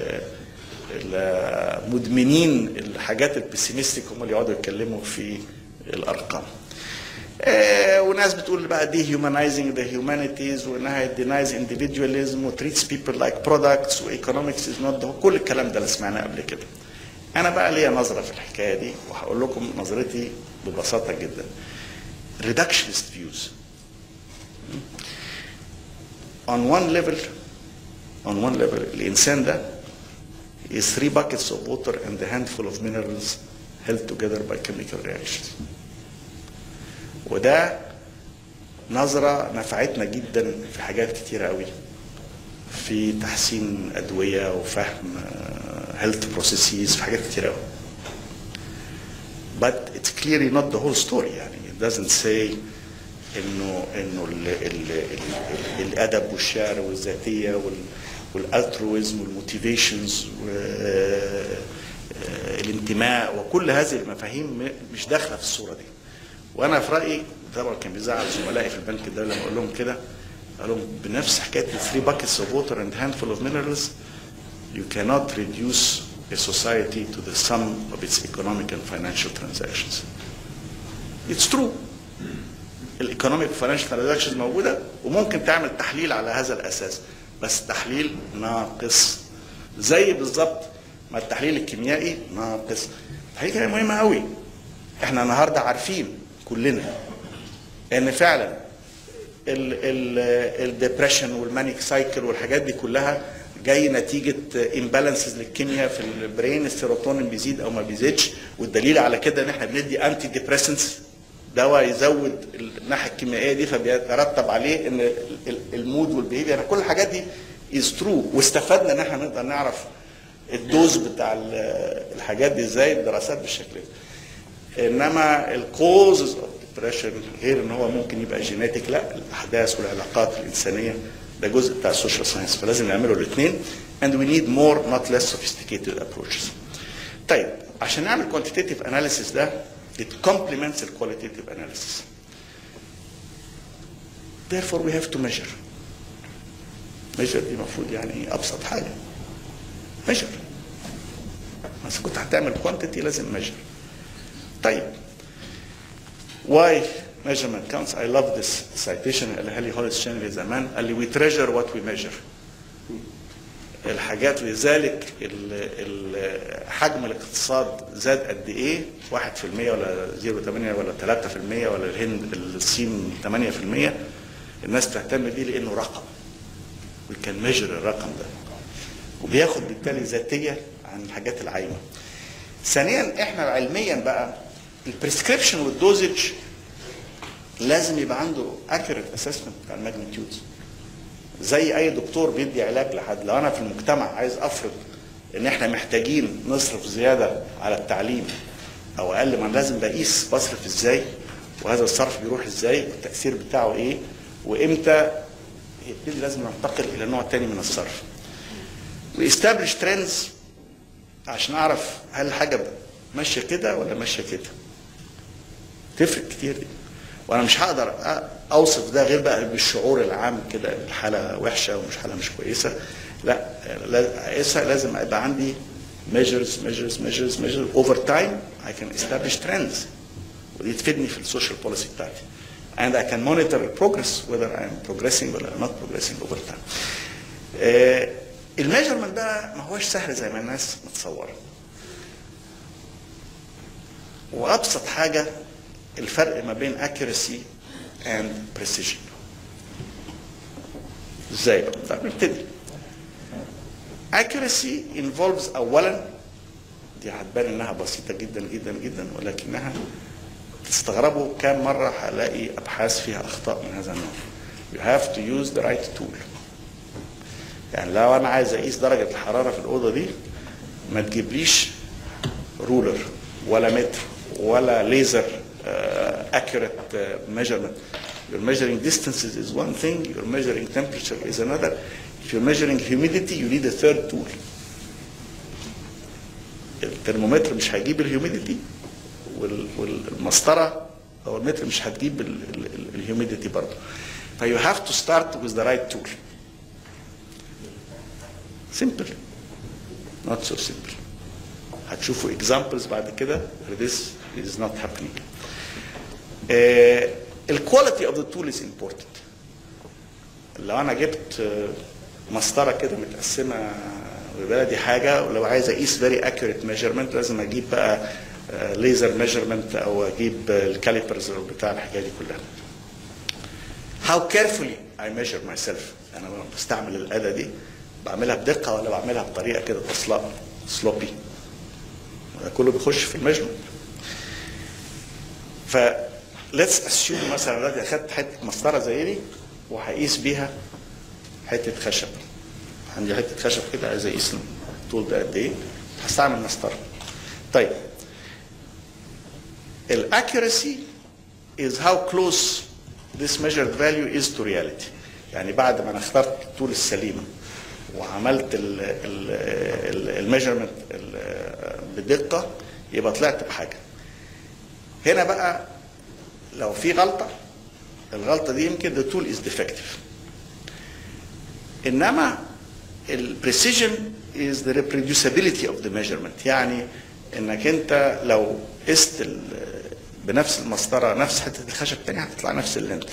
المدمنين الحاجات البيسيمستيك هم اللي يقعدوا يتكلموا في الارقام. آه وناس بتقول بقى دي humanizing the humanities، وانها denies individualism و treats people like products و economics is not the... كل الكلام ده اللي سمعناه قبل كده. انا بقى ليا نظره في الحكايه دي، وهقول لكم نظرتي ببساطه جدا. reductionist views on one level on one level الانسان ده is three buckets of water and a handful of minerals held together by chemical reactions. وده نظرة نفعتنا جدا في حاجات كتيرة قوي، في تحسين أدوية وفهم health processes، في حاجات كتيرة قوي. But it's clearly not the whole story. يعني it doesn't say إنه إنه ال ال ال الأدب والشعر والذاتية والالترويزم والموتيفيشنز والانتماء وكل هذه المفاهيم مش داخلة في الصورة دي. وانا في رايي طبعا كان بيزعل زملائي في البنك الدولي لما اقول لهم كده، قال لهم بنفس حكايه three buckets of water and handful of minerals you cannot reduce a society to the sum of its economic and financial transactions. It's true. الايكونوميك والفاينانشال ترانزاكشنز موجوده وممكن تعمل تحليل على هذا الاساس، بس تحليل ناقص. زي بالظبط ما التحليل الكيميائي ناقص. الحقيقه كلمه مهمه قوي. احنا النهارده عارفين كلنا ان فعلا الديبريشن والمانيك سايكل والحاجات دي كلها جاي نتيجه امبالانسز للكيمياء في البرين، السيروتونين بيزيد او ما بيزيدش، والدليل على كده ان احنا بندي انتي ديبريسنتس دواء يزود الناحيه الكيميائيه دي، فبيترتب عليه ان المود والبيهيفير، كل الحاجات دي از ترو، واستفدنا ان احنا نقدر نعرف الدوز بتاع الحاجات دي ازاي الدراسات بالشكل ده. انما الكوزز اوف ديبريشن غير ان هو ممكن يبقى جينيتك، لا الاحداث والعلاقات الانسانيه ده جزء بتاع السوشيال ساينس، فلازم نعمله الاثنين and we need more not less sophisticated approaches. طيب عشان نعمل quantitative analysis ده it complements the qualitative analysis. Therefore we have to measure. measure دي المفروض يعني ابسط حاجه. measure. بس كنت هتعمل quantity لازم measure. طيب why measurement counts? I love this citation قالها لي هوليس شانلي زمان، قال لي we treasure what we measure. الحاجات لذلك حجم الاقتصاد زاد قد ايه؟ واحد في المية ولا صفر فاصلة ثمانية ولا ثلاثة في المية ولا الهند الصين ثمانية في المية، الناس تهتم بيه لانه رقم. we can measure الرقم ده. وبياخد بالتالي ذاتيه عن الحاجات العايمه. ثانيا احنا علميا بقى البريسكريبشن والدوزج لازم يبقى عنده accurate assessment بتاع الماجنتيودز. زي اي دكتور بيدي علاج لحد، لو انا في المجتمع عايز افرض ان احنا محتاجين نصرف زياده على التعليم او اقل، ما لازم بقيس بصرف ازاي وهذا الصرف بيروح ازاي والتاثير بتاعه ايه وامتى يبتدي لازم ننتقل الى نوع تاني من الصرف. ويستابلش ترندز عشان اعرف هل الحاجه ماشيه كده ولا ماشيه كده. تفرق كتير دي. وانا مش هقدر اوصف ده غير بقى بالشعور العام كده الحاله وحشه ومش حاله مش كويسه، لا لازم يبقى عندي measures measures measures measures over time I can establish trends ودي تفيدني في السوشيال بوليسي بتاعتي and I can monitor progress whether I'm progressing or not progressing over time. آه الميجرمنت بقى ما هوش سهل زي ما الناس متصوره. وابسط حاجه الفرق ما بين accuracy and precision. ازاي بقى؟ طب نبتدي. accuracy involves اولا، دي هتبان انها بسيطه جدا جدا جدا ولكنها تستغربوا كم مره هلاقي ابحاث فيها اخطاء من هذا النوع. You have to use the right tool. يعني لو انا عايز اقيس درجه الحراره في الاوضه دي ما تجيبليش رولر ولا متر ولا ليزر uh, accurate uh, measurement. You're measuring distances is one thing, you're measuring temperature is another. If you're measuring humidity you need a third tool. الترمومتر مش هيجيب الهيوميديتي والمسطره او المتر مش هتجيب الهيوميديتي برضه. ف you have to start with the right tool. Simple. Not so simple. هتشوفوا examples بعد كده this is not happening. Uh, the quality of the tool is important. لو انا جبت مسطره كده متقسمه ببلدي حاجه، ولو عايز اقيس very accurate measurement لازم اجيب بقى ليزر ميجرمنت او اجيب الكاليبرز بتاع الحكايه دي كلها. How carefully I measure myself. انا بستعمل الاداه دي بعملها بدقه ولا بعملها بطريقه كده تصلاء سلوبي؟ كله بيخش في الميجرمنت. ف let's assume مثلا دلوقتي اخدت حته مسطره زي دي وهقيس بيها حته خشب. عندي حته خشب كده عايز اقيس الطول ده قد ايه، هستعمل مسطره. طيب الاكيورسي is how close this measured value is to reality. يعني بعد ما انا اخترت الطول السليمه وعملت الميجرمنت بدقه يبقى طلعت بحاجه. هنا بقى لو في غلطه الغلطه دي يمكن the tool is defective. انما البريسيجن is the reproducibility of the measurement. يعني انك انت لو قست بنفس المسطره نفس حته الخشب الثانيه هتطلع نفس اللينت.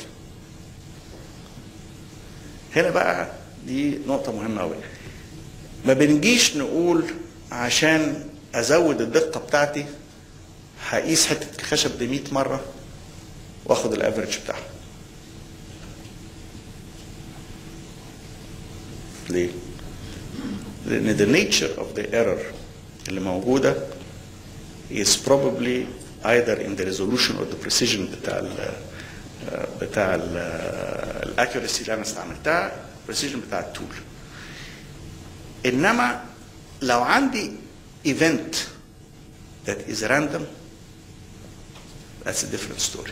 هنا بقى دي نقطه مهمه قوي. ما بنجيش نقول عشان ازود الدقه بتاعتي هقيس حته الخشب دي مية مره واخد الافريج بتاعها. ليه؟ لأن the nature of the error اللي موجودة is probably either in the resolution or the precision بتاع ال بتاع ال accuracy اللي أنا استعملتها، precision بتاع التول. إنما لو عندي event that is random that's a different story.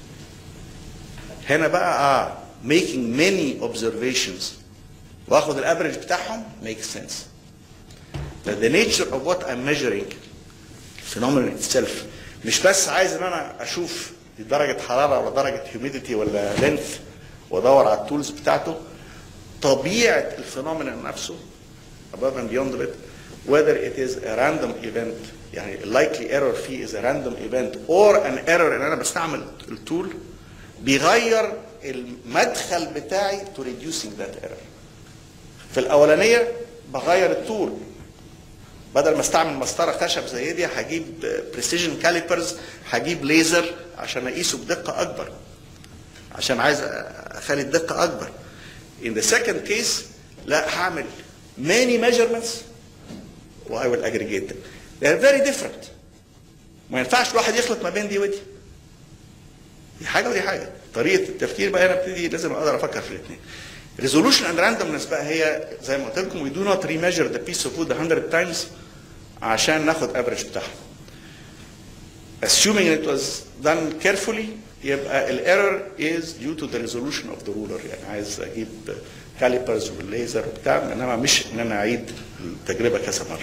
هنا بقى اه making many observations واخد الافريج بتاعهم makes sense. That the nature of what I'm measuring phenomenon itself مش بس عايز ان انا اشوف دي درجة حرارة ولا درجة humidity ولا length وادور على التولز بتاعته، طبيعة الفينومينون نفسه above and beyond it whether it is a random event يعني likely error فيه is a random event or an error ان انا بستعمل التول بيغير المدخل بتاعي to reducing that error. في الاولانيه بغير التول، بدل ما استعمل مسطره خشب زي دي هجيب بريسيجن كاليبرز، هجيب ليزر عشان اقيسه بدقه اكبر، عشان عايز اخلي الدقه اكبر. In the second case لا هعمل many measurements و I will aggregate them. They are very different. ما ينفعش الواحد يخلط ما بين دي ودي. دي حاجه ودي حاجه. طريقه التفكير بقى هنا ابتدي لازم اقدر افكر في الاثنين. Resolution and randomness بقى هي زي ما قلت لكم we do not remeasure the piece of wood one hundred times عشان ناخد average بتاعها. Assuming it was done carefully يبقى ال error is due to the resolution of the ruler. يعني عايز اجيب calipers والليزر وبتاع، انما مش ان انا اعيد التجربه كذا مره.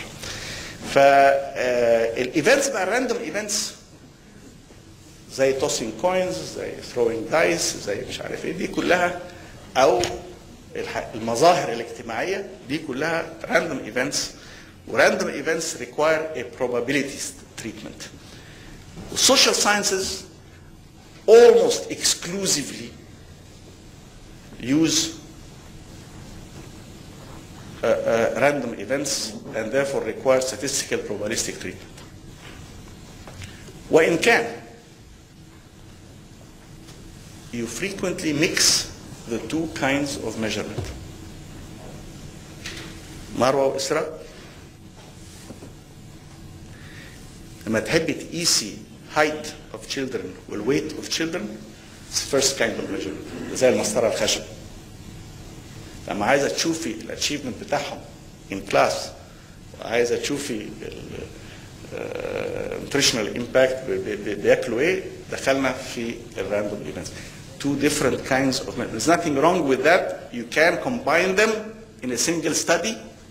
فالايفنتس بقى الراندوم ايفنتس زي tossing coins زي throwing dice زي مش عارف ايه، دي كلها او المظاهر الاجتماعيه دي كلها random events، و random events require a probability treatment. Social sciences almost exclusively use uh, uh, random events and therefore require statistical probabilistic treatment. وإن كان you frequently mix the two kinds of measurement. مروة وإسراء لما تحبي تقيسي height of children والweight of children it's the first kind of measurement زي المسطرة الخشب. لما عايزة تشوفي الاتشيفمنت بتاعهم in class وعايزة تشوفي nutritional impact بياكلوا ايه، دخلنا في الراندوم ايفنتس. Two different kinds of methods. There's nothing wrong with that. You can combine them in a single study.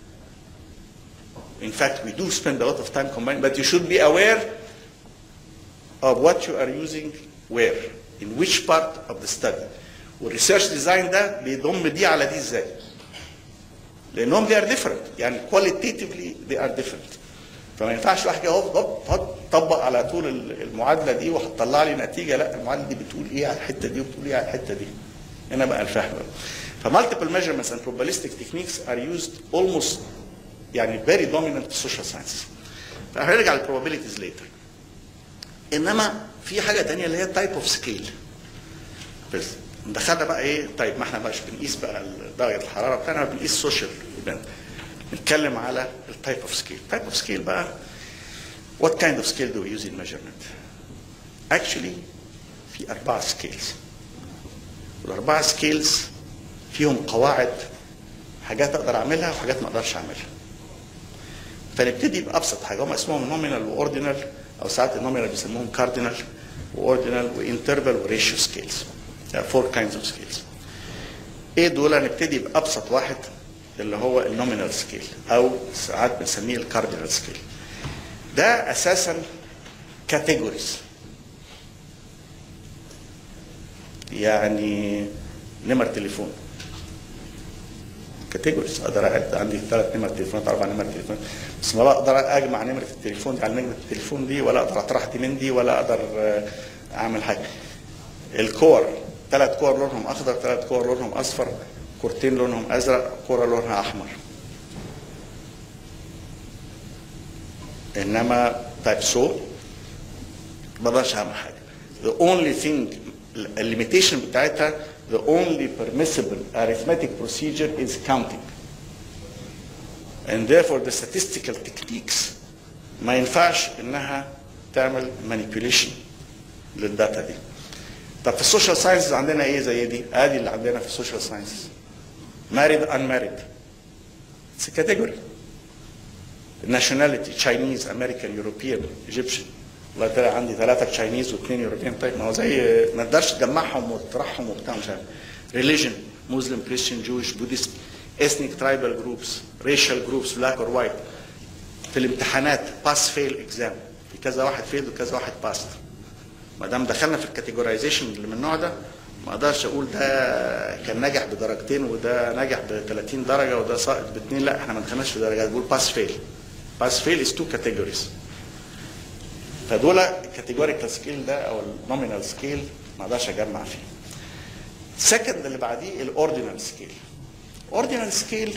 In fact, we do spend a lot of time combining, but you should be aware of what you are using where, in which part of the study. والresearch design ده بيضم دي على دي ازاي؟ لأنهم they are different. يعني qualitatively they are different. فما ينفعش واحد يقف طبق على طول المعادله دي وهتطلع لي نتيجه، لا المعادله دي بتقول ايه على الحته دي وبتقول ايه على الحته دي. هنا بقى الفهم. فمالتيبل measurements and probabilistic techniques are used almost يعني very dominant في social sciences. فهنرجع للprobabilities later. انما في حاجه ثانيه اللي هي type of scale. بس دخلنا بقى ايه؟ طيب ما احنا مش بنقيس بقى درجه الحراره بتاعنا، بنقيس social event. نتكلم على التايب اوف سكيل. تايب اوف سكيل بقى what kind of scale do we use in measurement? Actually في أربعة سكيلز. والأربعة سكيلز فيهم قواعد، حاجات أقدر أعملها وحاجات ما أقدرش أعملها. فنبتدي بأبسط حاجة، هم اسمهم نومينال وأوردينال، أو ساعات النومينال بيسموهم كاردينال وأوردينال وإنترفال وريشيو سكيلز. there are four kinds of scales. إيه دول؟ هنبتدي بأبسط واحد اللي هو النومينال سكيل او ساعات بنسميه الكاردينال سكيل. ده اساسا كاتيجوريز، يعني نمر تليفون كاتيجوريز، اقدر اعد عندي ثلاث نمر تليفونات اربع نمر تليفونات، بس ما بقدر اجمع نمره التليفون دي على نمره التليفون دي، ولا اقدر اطرح دي من دي، ولا اقدر اعمل حاجه. الكور ثلاث كور لونهم اخضر، ثلاث كور لونهم اصفر، كورتين لونهم ازرق، كوره لونها احمر. انما تايب سو ما بقدرش اعمل حاجه. The only thing الليميتيشن بتاعتها the only permissible arithmetic procedure is counting. and therefore the statistical techniques ما ينفعش انها تعمل manipulation للداتا دي. طب في السوشيال ساينسز عندنا ايه زي دي؟ ادي اللي عندنا في السوشيال ساينسز. married unmarried. It's a category. nationality Chinese, American, European, Egyptian. والله طلع عندي ثلاثة تشاينيز واثنين يوروبيان. طيب ما هو زي ما تقدرش تجمعهم وتطرحهم وبتاع مش عارف. religion Muslim, Christian, Jewish, Buddhist, ethnic tribal groups, racial groups, black or white. في الامتحانات pass fail exam في كذا واحد فيل وكذا واحد باسد. ما دام دخلنا في الكاتيجورايزيشن اللي من النوع ده ما اقدرش اقول ده كان ناجح بدرجتين وده ناجح ب ثلاثين درجه وده ساقط باثنين. لا احنا ما دخلناش في درجات، بقول باس فيل. باس فيل از تو كاتيجوريز. فدول الكاتيجوريكال سكيل ده او النومينال سكيل ما اقدرش اجمع فيه. السكند اللي بعديه الاوردينال سكيل. اوردينال سكيل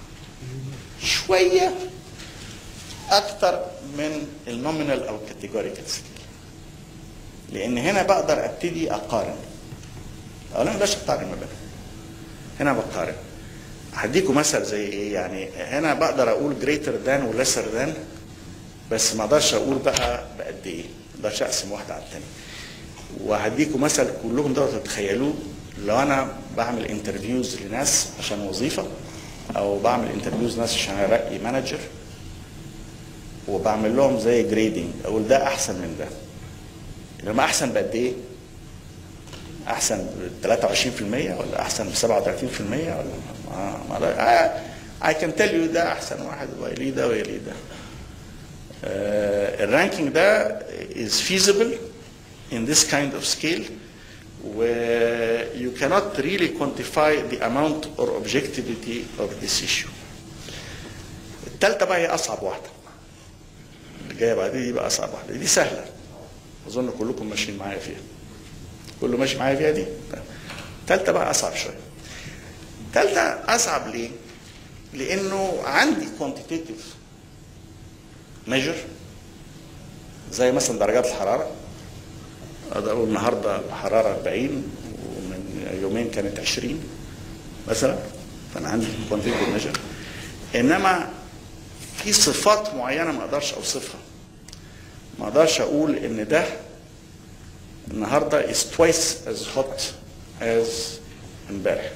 شويه اكتر من النومينال او الكاتيجوريكال سكيل. لان هنا بقدر ابتدي اقارن. اولا ما بقدرش اقارن ما بينهم. هنا بقارن. هديكم مثل زي ايه يعني. هنا بقدر اقول greater than و lesser than بس ما اقدرش اقول بقى بقد ايه. ما اقدرش اقسم واحده على الثانيه. وهديكم مثل كلهم دوت تتخيلوه. لو انا بعمل انترفيوز لناس عشان وظيفه او بعمل انترفيوز ناس عشان ارقي مانجر وبعمل لهم زي جريدنج اقول ده احسن من ده. لما احسن بقد ايه؟ احسن ب ثلاثة وعشرين بالمية ولا احسن ب سبعة وثلاثين بالمية ولا ما ما I can tell you ده احسن واحد ويليه ده ويليه ده. الرانكينج ده is feasible in this kind of scale where you cannot really quantify the amount or objectivity of this issue. الثالثه بقى هي اصعب واحده. اللي جايه بعد دي بقى اصعب واحده. دي سهله. اظن كلكم ماشيين معايا فيها. كله ماشي معايا فيها دي. الثالثه بقى اصعب شويه. الثالثه اصعب ليه؟ لانه عندي quantitative measure زي مثلا درجات الحراره. اقدر اقول النهارده الحراره أربعين ومن يومين كانت عشرين مثلا. فانا عندي quantitative measure. انما في صفات معينه ما اقدرش اوصفها. ما اقدرش اقول ان ده النهارده is twice as hot as امبارح.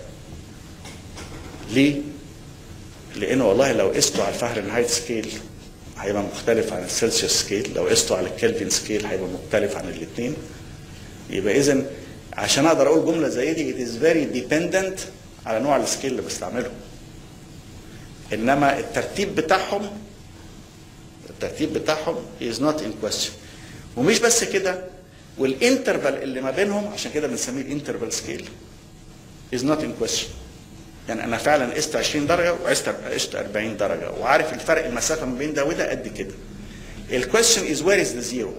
ليه؟ لانه والله لو قسته على الفahrenheit سكيل هيبقى مختلف عن السلسيوس سكيل، لو قسته على الكلفن سكيل هيبقى مختلف عن الاثنين. يبقى اذا عشان اقدر اقول جمله زي دي it is very dependent على نوع السكيل اللي بستعمله. انما الترتيب بتاعهم الترتيب بتاعهم is not in question. ومش بس كده، والانترفال اللي ما بينهم عشان كده بنسميه الانترفال سكيل is not in question. يعني انا فعلا قست عشرين درجه وقست أربعين درجه وعارف الفرق المسافه ما بين ده وده قد كده. الكويستشن is where is the zero.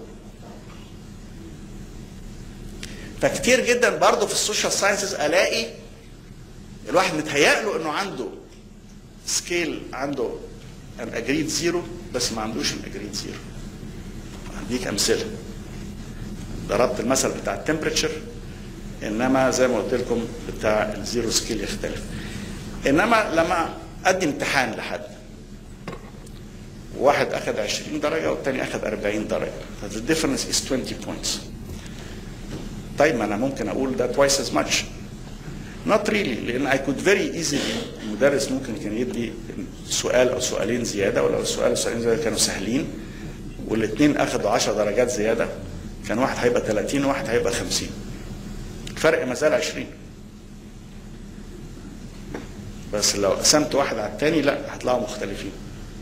فكتير جدا برضه في السوشيال ساينسز الاقي الواحد متهيأ له انه عنده سكيل عنده ان اجريد زيرو بس ما عندوش ان اجريد زيرو. هديك امثله. ضربت المثل بتاع التمبريتشر انما زي ما قلت لكم بتاع الزيرو سكيل يختلف. انما لما ادي امتحان لحد واحد اخذ عشرين درجه والثاني اخذ أربعين درجه the difference is twenty points. طيب ما انا ممكن اقول ده twice as much. not really لان I could very easily المدرس ممكن كان يدي سؤال او سؤالين زياده ولو السؤال والسؤالين زياده كانوا سهلين والاثنين اخذوا عشر درجات زياده كان واحد هيبقى ثلاثين وواحد هيبقى خمسين. الفرق ما زال عشرين. بس لو قسمت واحد على الثاني لا هتلاقوا مختلفين.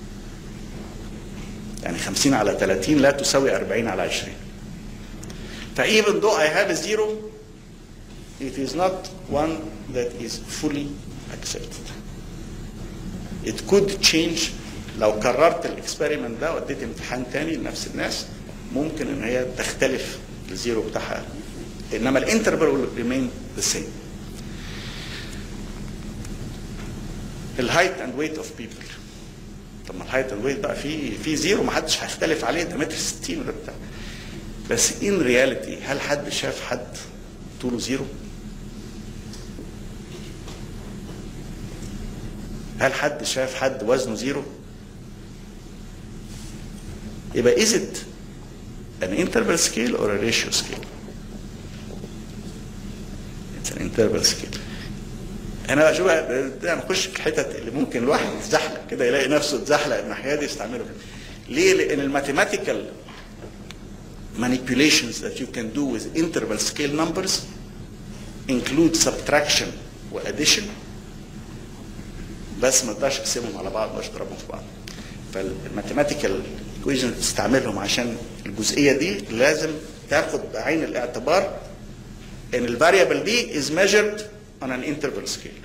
يعني خمسين على ثلاثين لا تساوي أربعين على عشرين. ف even though I have a zero it is not one that is fully accepted. It could change لو كررت الاكسبيرمنت ده واديت امتحان تاني لنفس الناس ممكن ان هي تختلف الزيرو بتاعها. انما الانترفال will remain the same. الهايت اند ويت اوف بيبل. طب ما الهايت اند ويت بقى في في زيرو ما حدش هيختلف عليه ده متر ستين ولا بتاع. بس ان رياليتي هل حد شاف حد طوله زيرو؟ هل حد شاف حد وزنه زيرو؟ يبقى is it an interval scale or a ratio scale؟ it's an interval scale. انا بقى شو بقى نخش في الحتت اللي ممكن الواحد يتزحلق كده يلاقي نفسه اتزحلق الناحيه دي يستعمله كده. ليه؟ لان الماثيماتيكال manipulations that you can do with interval scale numbers include subtraction و addition، بس ما تقدرش تقسمهم على بعض، ما تقدرش تضربهم في بعض. فالماثيماتيكال equations تستعملهم عشان الجزئيه دي لازم تاخد بعين الاعتبار ان الفاريبل دي is measured on an interval scale.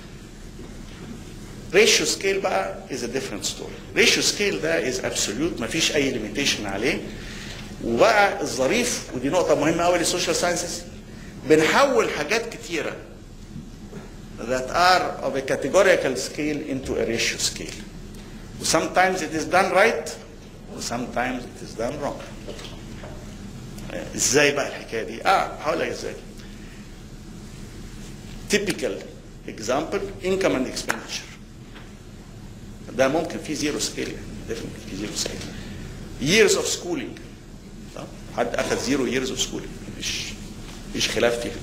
ratio scale بقى is a different story. ratio scale ده is absolute، ما فيش اي limitation عليه. وبقى الظريف، ودي نقطة مهمة قوي للسوشيال ساينسز، بنحول حاجات كتيرة that are of a categorical scale into a ratio scale. sometimes it is done right sometimes it is done wrong. ازاي بقى الحكاية دي؟ اه هقول لك ازاي. typical example income and expenditure. ده ممكن في زيرو سكيل، يعني definitely في زيرو سكيل. years of schooling. حد اخذ زيرو years of schooling، مش مفيش خلاف فيها.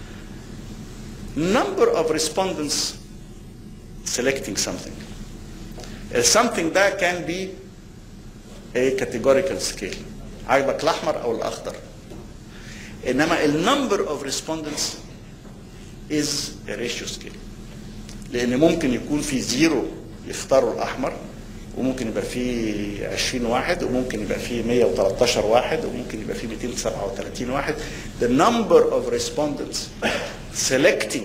number of respondents selecting something. something ده can be a categorical scale. عاجبك الاحمر او الاخضر. انما ال number of respondents is a ratio scale. لان ممكن يكون في زيرو يختاروا الاحمر، وممكن يبقى فيه عشرين واحد، وممكن يبقى فيه مية وتلتاشر واحد، وممكن يبقى فيه مئتين وسبعة وثلاثين واحد. The number of respondents selecting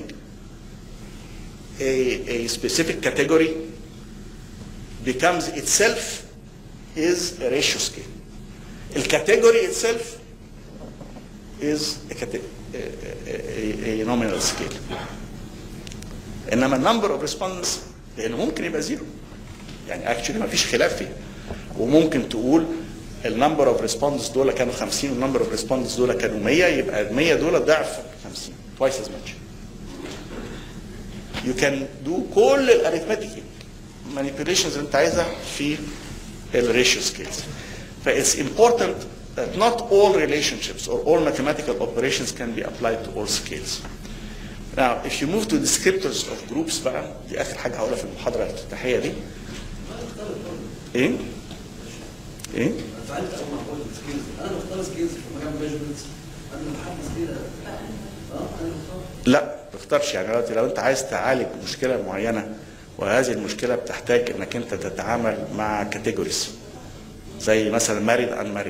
a, a specific category becomes itself is a ratio scale. The category itself is a, a, a, a nominal scale. انما number of respondents لانه ممكن يبقى زيرو، يعني اكشولي ما فيش خلاف فيه. وممكن تقول النمبر اوف ريسبوندنس دول كانوا خمسين والنمبر اوف ريسبوندنس دول كانوا مية، يبقى ال مية دول ضعف خمسين، twice as much. You can do كل الاريثماتيك manipulations اللي انت عايزها في الريشيو سكيلز. ف it's important that not all relationships or all mathematical operations can be applied to all scales. Now if you move to descriptors of groups بقى، دي اخر حاجه هقولها في المحاضره الافتتاحيه دي. ايه؟ ايه؟ انا بختار سكيلز في مجال ميجرمنتس، انا بحدد سكيل. اه انا بختار. لا ما تختارش. يعني دلوقتي لو انت عايز تعالج مشكله معينه وهذه المشكله بتحتاج انك انت تتعامل مع كاتيجوريز زي مثلا ماريد ان ماريد،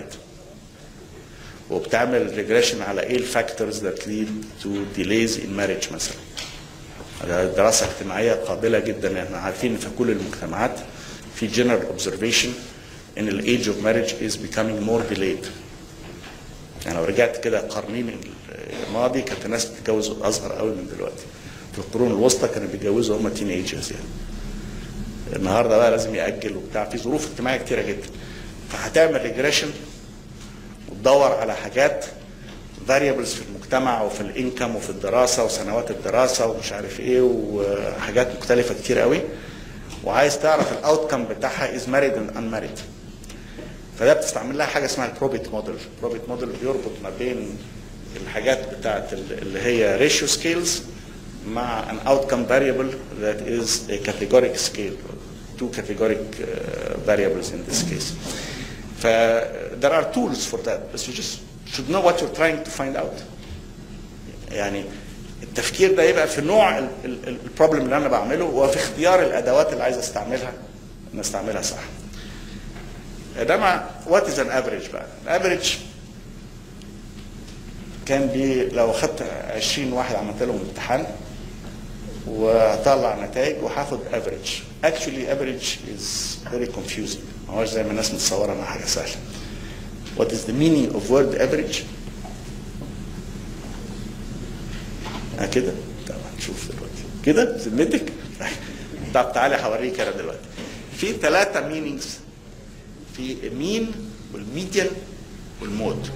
وبتعمل ريجريشن على ايه الفاكتورز ذات ليد تو ديليز ان ماريج مثلا. دراسه اجتماعيه قابله جدا. احنا عارفين في كل المجتمعات في general observation ان ال age of marriage is becoming more delayed. يعني لو رجعت كده قرنين الماضي كانت الناس بتتجوز اصغر قوي من دلوقتي. في القرون الوسطى كانوا بيتجوزوا هم تين ايجرز يعني. النهارده بقى لازم يأجل وبتاع، في ظروف اجتماعيه كتيره جدا. فهتعمل ريجريشن وتدور على حاجات variables في المجتمع وفي الانكم وفي الدراسه وسنوات الدراسه ومش عارف ايه وحاجات مختلفه كتير قوي، وعايز تعرف الاوتكم بتاعها از ماريد اند ان ماريد. فده بتستعمل لها حاجه اسمها البروبيت موديل. البروبيت موديل بيربط ما بين الحاجات بتاعت اللي هي ريشيو سكيلز مع an outcome variable that is a categoric scale, two categoric uh, variables in this case. ف there are tools for that, but you just should know what you're trying to find out. يعني التفكير ده يبقى في نوع البروبلم اللي انا بعمله وفي اختيار الادوات اللي عايز استعملها ان استعملها صح. ده مع what is an average بقى. الافريج كان بي لو خدت عشرين واحد عملت لهم امتحان وهطلع نتائج وهاخد افريج. actually average is very confusing. ما هوش زي ما الناس متصوره انها حاجه سهله. What is the meaning of word average؟ اه كده؟ طب هنشوف دلوقتي. كده ذمتك؟ طب تعالى هوريك انا دلوقتي. في ثلاثة meanings، في mean والميديان والمود.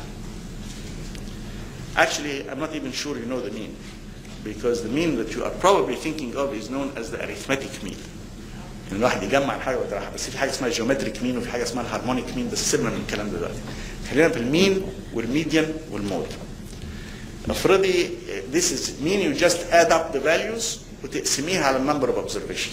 Actually, I'm not even sure you know the mean, because the mean that you are probably thinking of is known as the arithmetic mean. ان الواحد يجمع الحاجه ويطرحها، بس في حاجه اسمها جيومتريك مين وفي حاجه اسمها الهارمونيك مين، بس سيبنا من الكلام ده دلوقتي. خلينا في المين والميديان والمود. افرضي this is mean you just add up the values وتقسميها على number of observations.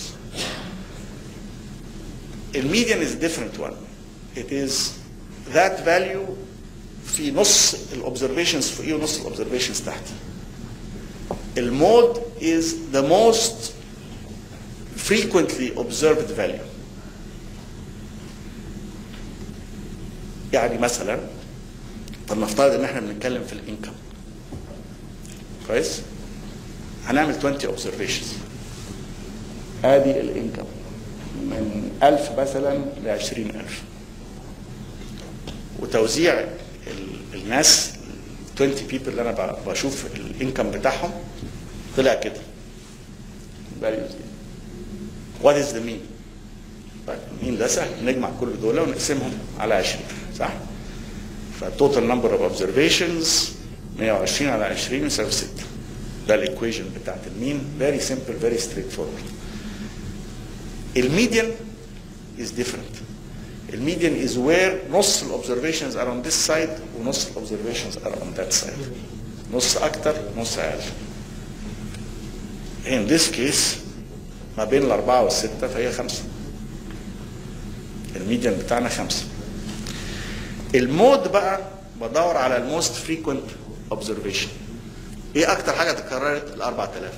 الميديان is different one. It is that value في نص الاوبزرفيشنز فوقيه ونص الاوبزرفيشنز تحت. المود is the most frequently observed value. يعني مثلا فلنفترض ان احنا بنتكلم في الانكم كويس، هنعمل عشرين observations. ادي الانكم من ألف مثلا ل عشرين ألف، وتوزيع الناس عشرين people اللي انا بشوف الانكم بتاعهم طلع كده. values دي what is the mean؟ طيب المين ده سهل، نجمع كل دول ونقسمهم على عشرين صح؟ فالتوتال نمبر اوف اوبزرفيشنز مية وعشرين على عشرين يساوي ستة. ده الايكويشن بتاعت المين، فيري سمبل فيري ستريت فورورد. الميديان is different. الميديان is where نص الاوبزرفيشنز are on this side ونص الاوبزرفيشنز are on that side. نص اكتر نص اقل. in this case ما بين الاربعه والسته فهي خمسه. الميديان بتاعنا خمسه. المود بقى بدور على الموست فريكوينت اوبزرفيشن. ايه اكتر حاجه تكررت؟ ال أربعة آلاف.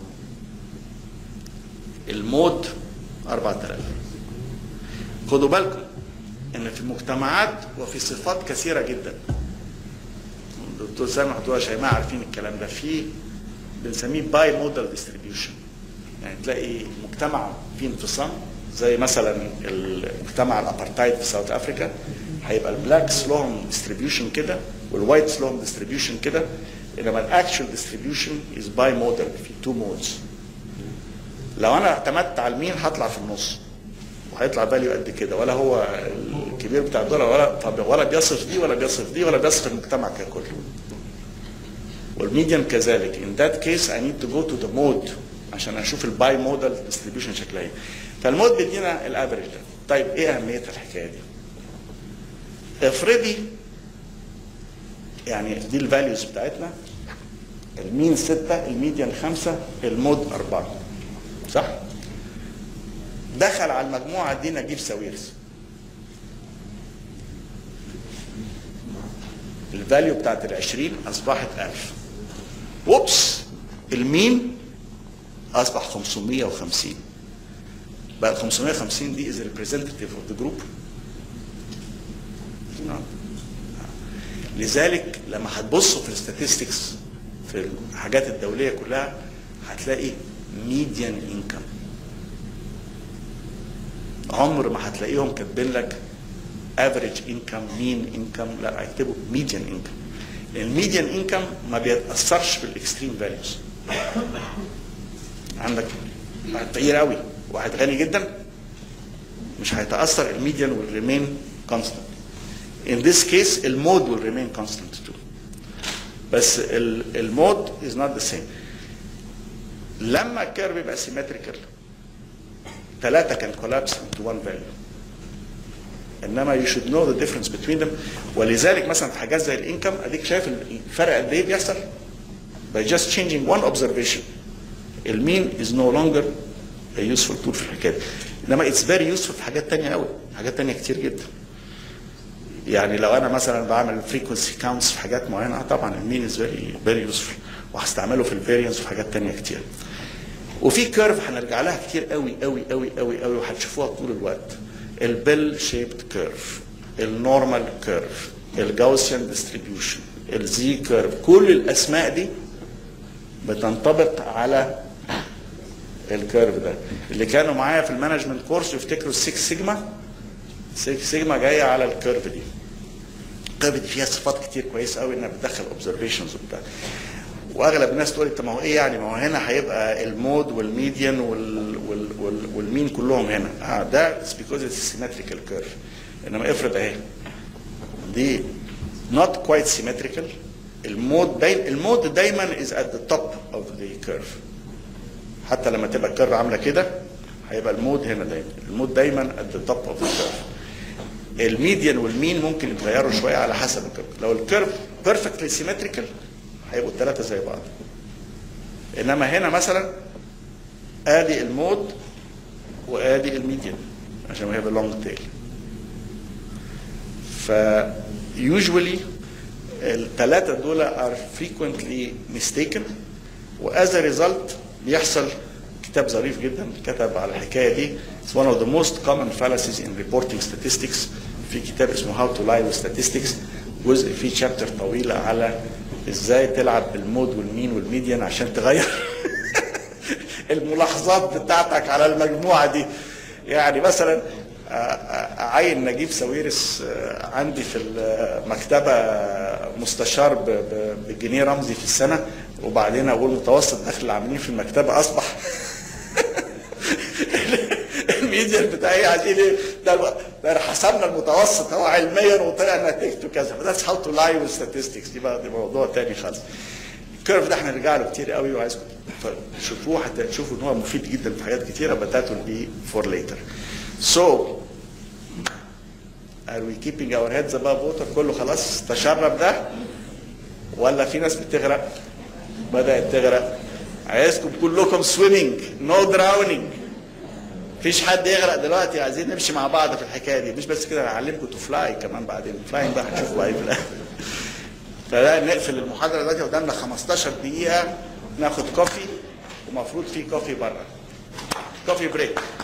المود أربعة آلاف. خدوا بالكم ان في المجتمعات وفي صفات كثيره جدا. الدكتور سامح والدكتوره شيماء عارفين الكلام ده. في بنسميه باي مودال ديستريبيوشن، يعني تلاقي مجتمع فيه انفصام زي مثلا المجتمع الابارتايد في ساوث افريكا، هيبقى البلاكس لهم ديستريبيوشن كده والوايتس لهم ديستريبيوشن كده، انما الاكشوال ديستريبيوشن از باي مودال في تو مودز. لو انا اعتمدت على المين هطلع في النص وهيطلع فاليو قد كده، ولا هو الكبير بتاع الدولار ولا طب ولا بيصف دي ولا بيصف دي ولا بيصف المجتمع ككل. والميديان كذلك. in that case I need to go to the mode عشان اشوف الباي مودال ديستريبيوشن شكلها ايه. فالمود بيدينا الافريج ده. طيب ايه اهميه الحكايه دي؟ افرضي يعني دي الفاليوز بتاعتنا، المين ستة، الميديان خمسة، المود أربعة صح؟ دخل على المجموعة دي نجيب ساويرس. الفاليو بتاعت العشرين أصبحت ألف. ووبس المين أصبح خمسمية وخمسين. بقى خمسمية وخمسين دي is a representative of the group. لذلك لما هتبصوا في الستاتستكس في الحاجات الدوليه كلها هتلاقي ميديان انكم. عمر ما هتلاقيهم كاتبين لك افريج انكم مين انكم، لا هيكتبوا ميديان انكم. لان الميديان انكم ما بيتاثرش بالاكستريم فاليوز. عندك واحد فقير قوي واحد غني جدا مش هيتاثر، الميديان will remain constant. In this case المود will remain constant too. بس المود is not the same. لما الكيرف يبقى symmetrical ثلاثة can collapse into one value. انما you should know the difference between them. ولذلك مثلا في حاجات زي الانكم اديك شايف الفرق قد ايه بيحصل؟ by just changing one observation. المين is no longer a useful tool في الحكايه دي. انما it's very useful في حاجات تانية قوي، حاجات تانية كتير جدا. يعني لو انا مثلا بعمل فريكونسي كاونتس في حاجات معينه طبعا المين از فيري فيري يوسفول، وهستعمله في الفاريانس وفي حاجات ثانيه كتير. وفي كيرف هنرجع لها كتير قوي قوي قوي قوي قوي وهتشوفوها طول الوقت. البيل شيبد كيرف، النورمال كيرف، الجاوسيان ديستريبيوشن، الزي كيرف، كل الاسماء دي بتنطبق على الكيرف ده. اللي كانوا معايا في المانجمنت كورس يفتكروا السكس سيجما. سكس سيجما جايه على الكيرف دي. الكيرف دي فيها صفات كتير كويسه قوي انها بتدخل اوبزرفيشنز وبتاع. واغلب الناس تقول طب ما هو ايه يعني، ما هو هنا هيبقى المود والميديان وال وال وال والمين كلهم هنا. اه ده بيكوز اتس سيمتريكال كيرف. انما افرض اهي دي not quite symmetrical. المود دايما المود دايما is at the top of the curve. حتى لما تبقى الكيرف عامله كده هيبقى المود هنا دايما، المود دايما at the top of the curve. الميديان والمين ممكن يتغيروا شويه على حسب الكيرف. لو الكيرف بيرفكتلي سيمتريكال هيبقوا الثلاثه زي بعض. انما هنا مثلا ادي المود وادي الميديان عشان ما هي باللونج تيل. ف usually الثلاثه دول are frequently mistaken، واز ريزلت بيحصل كتاب ظريف جدا كتب على الحكايه دي. It's one of the most common fallacies in reporting statistics. في كتاب اسمه How to Lie with Statistics، جزء فيه شابتر طويله على ازاي تلعب بالمود والمين والميديان عشان تغير الملاحظات بتاعتك على المجموعه دي. يعني مثلا اعين نجيب ساويرس عندي في المكتبه مستشار بجنيه رمزي في السنه، وبعدين اقول متوسط دخل العاملين في المكتبه اصبح الميديان بتاعي عايزين ايه؟ ده ده حسبنا المتوسط هو علميا وطلع نتيجته كذا. فذاتس هاو تو لاي وذ ستاتستكس. دي بقى دي موضوع تاني خالص. الكيرف ده احنا نرجع له كتير قوي وعايزكم تشوفوه حتى تشوفوا ان هو مفيد جدا في حاجات كتيره. بتاتوا بي فور ليتر. سو are we keeping our heads above water؟ كله خلاص تشرب ده ولا في ناس بتغرق؟ بدأت تغرق. عايزكم كلكم سويمنج نو دراونينج. مفيش حد يغرق دلوقتي. عايزين نمشي مع بعض في الحكايه دي. مش بس كده، هعلمكم تو فلاي كمان بعدين. فلاينج بقى هتشوفوا بقى ايه في الاخر. فده نقفل المحاضره دلوقتي، قدامنا خمستاشر دقيقه ناخد كوفي، ومفروض في كوفي بره. كوفي بريك.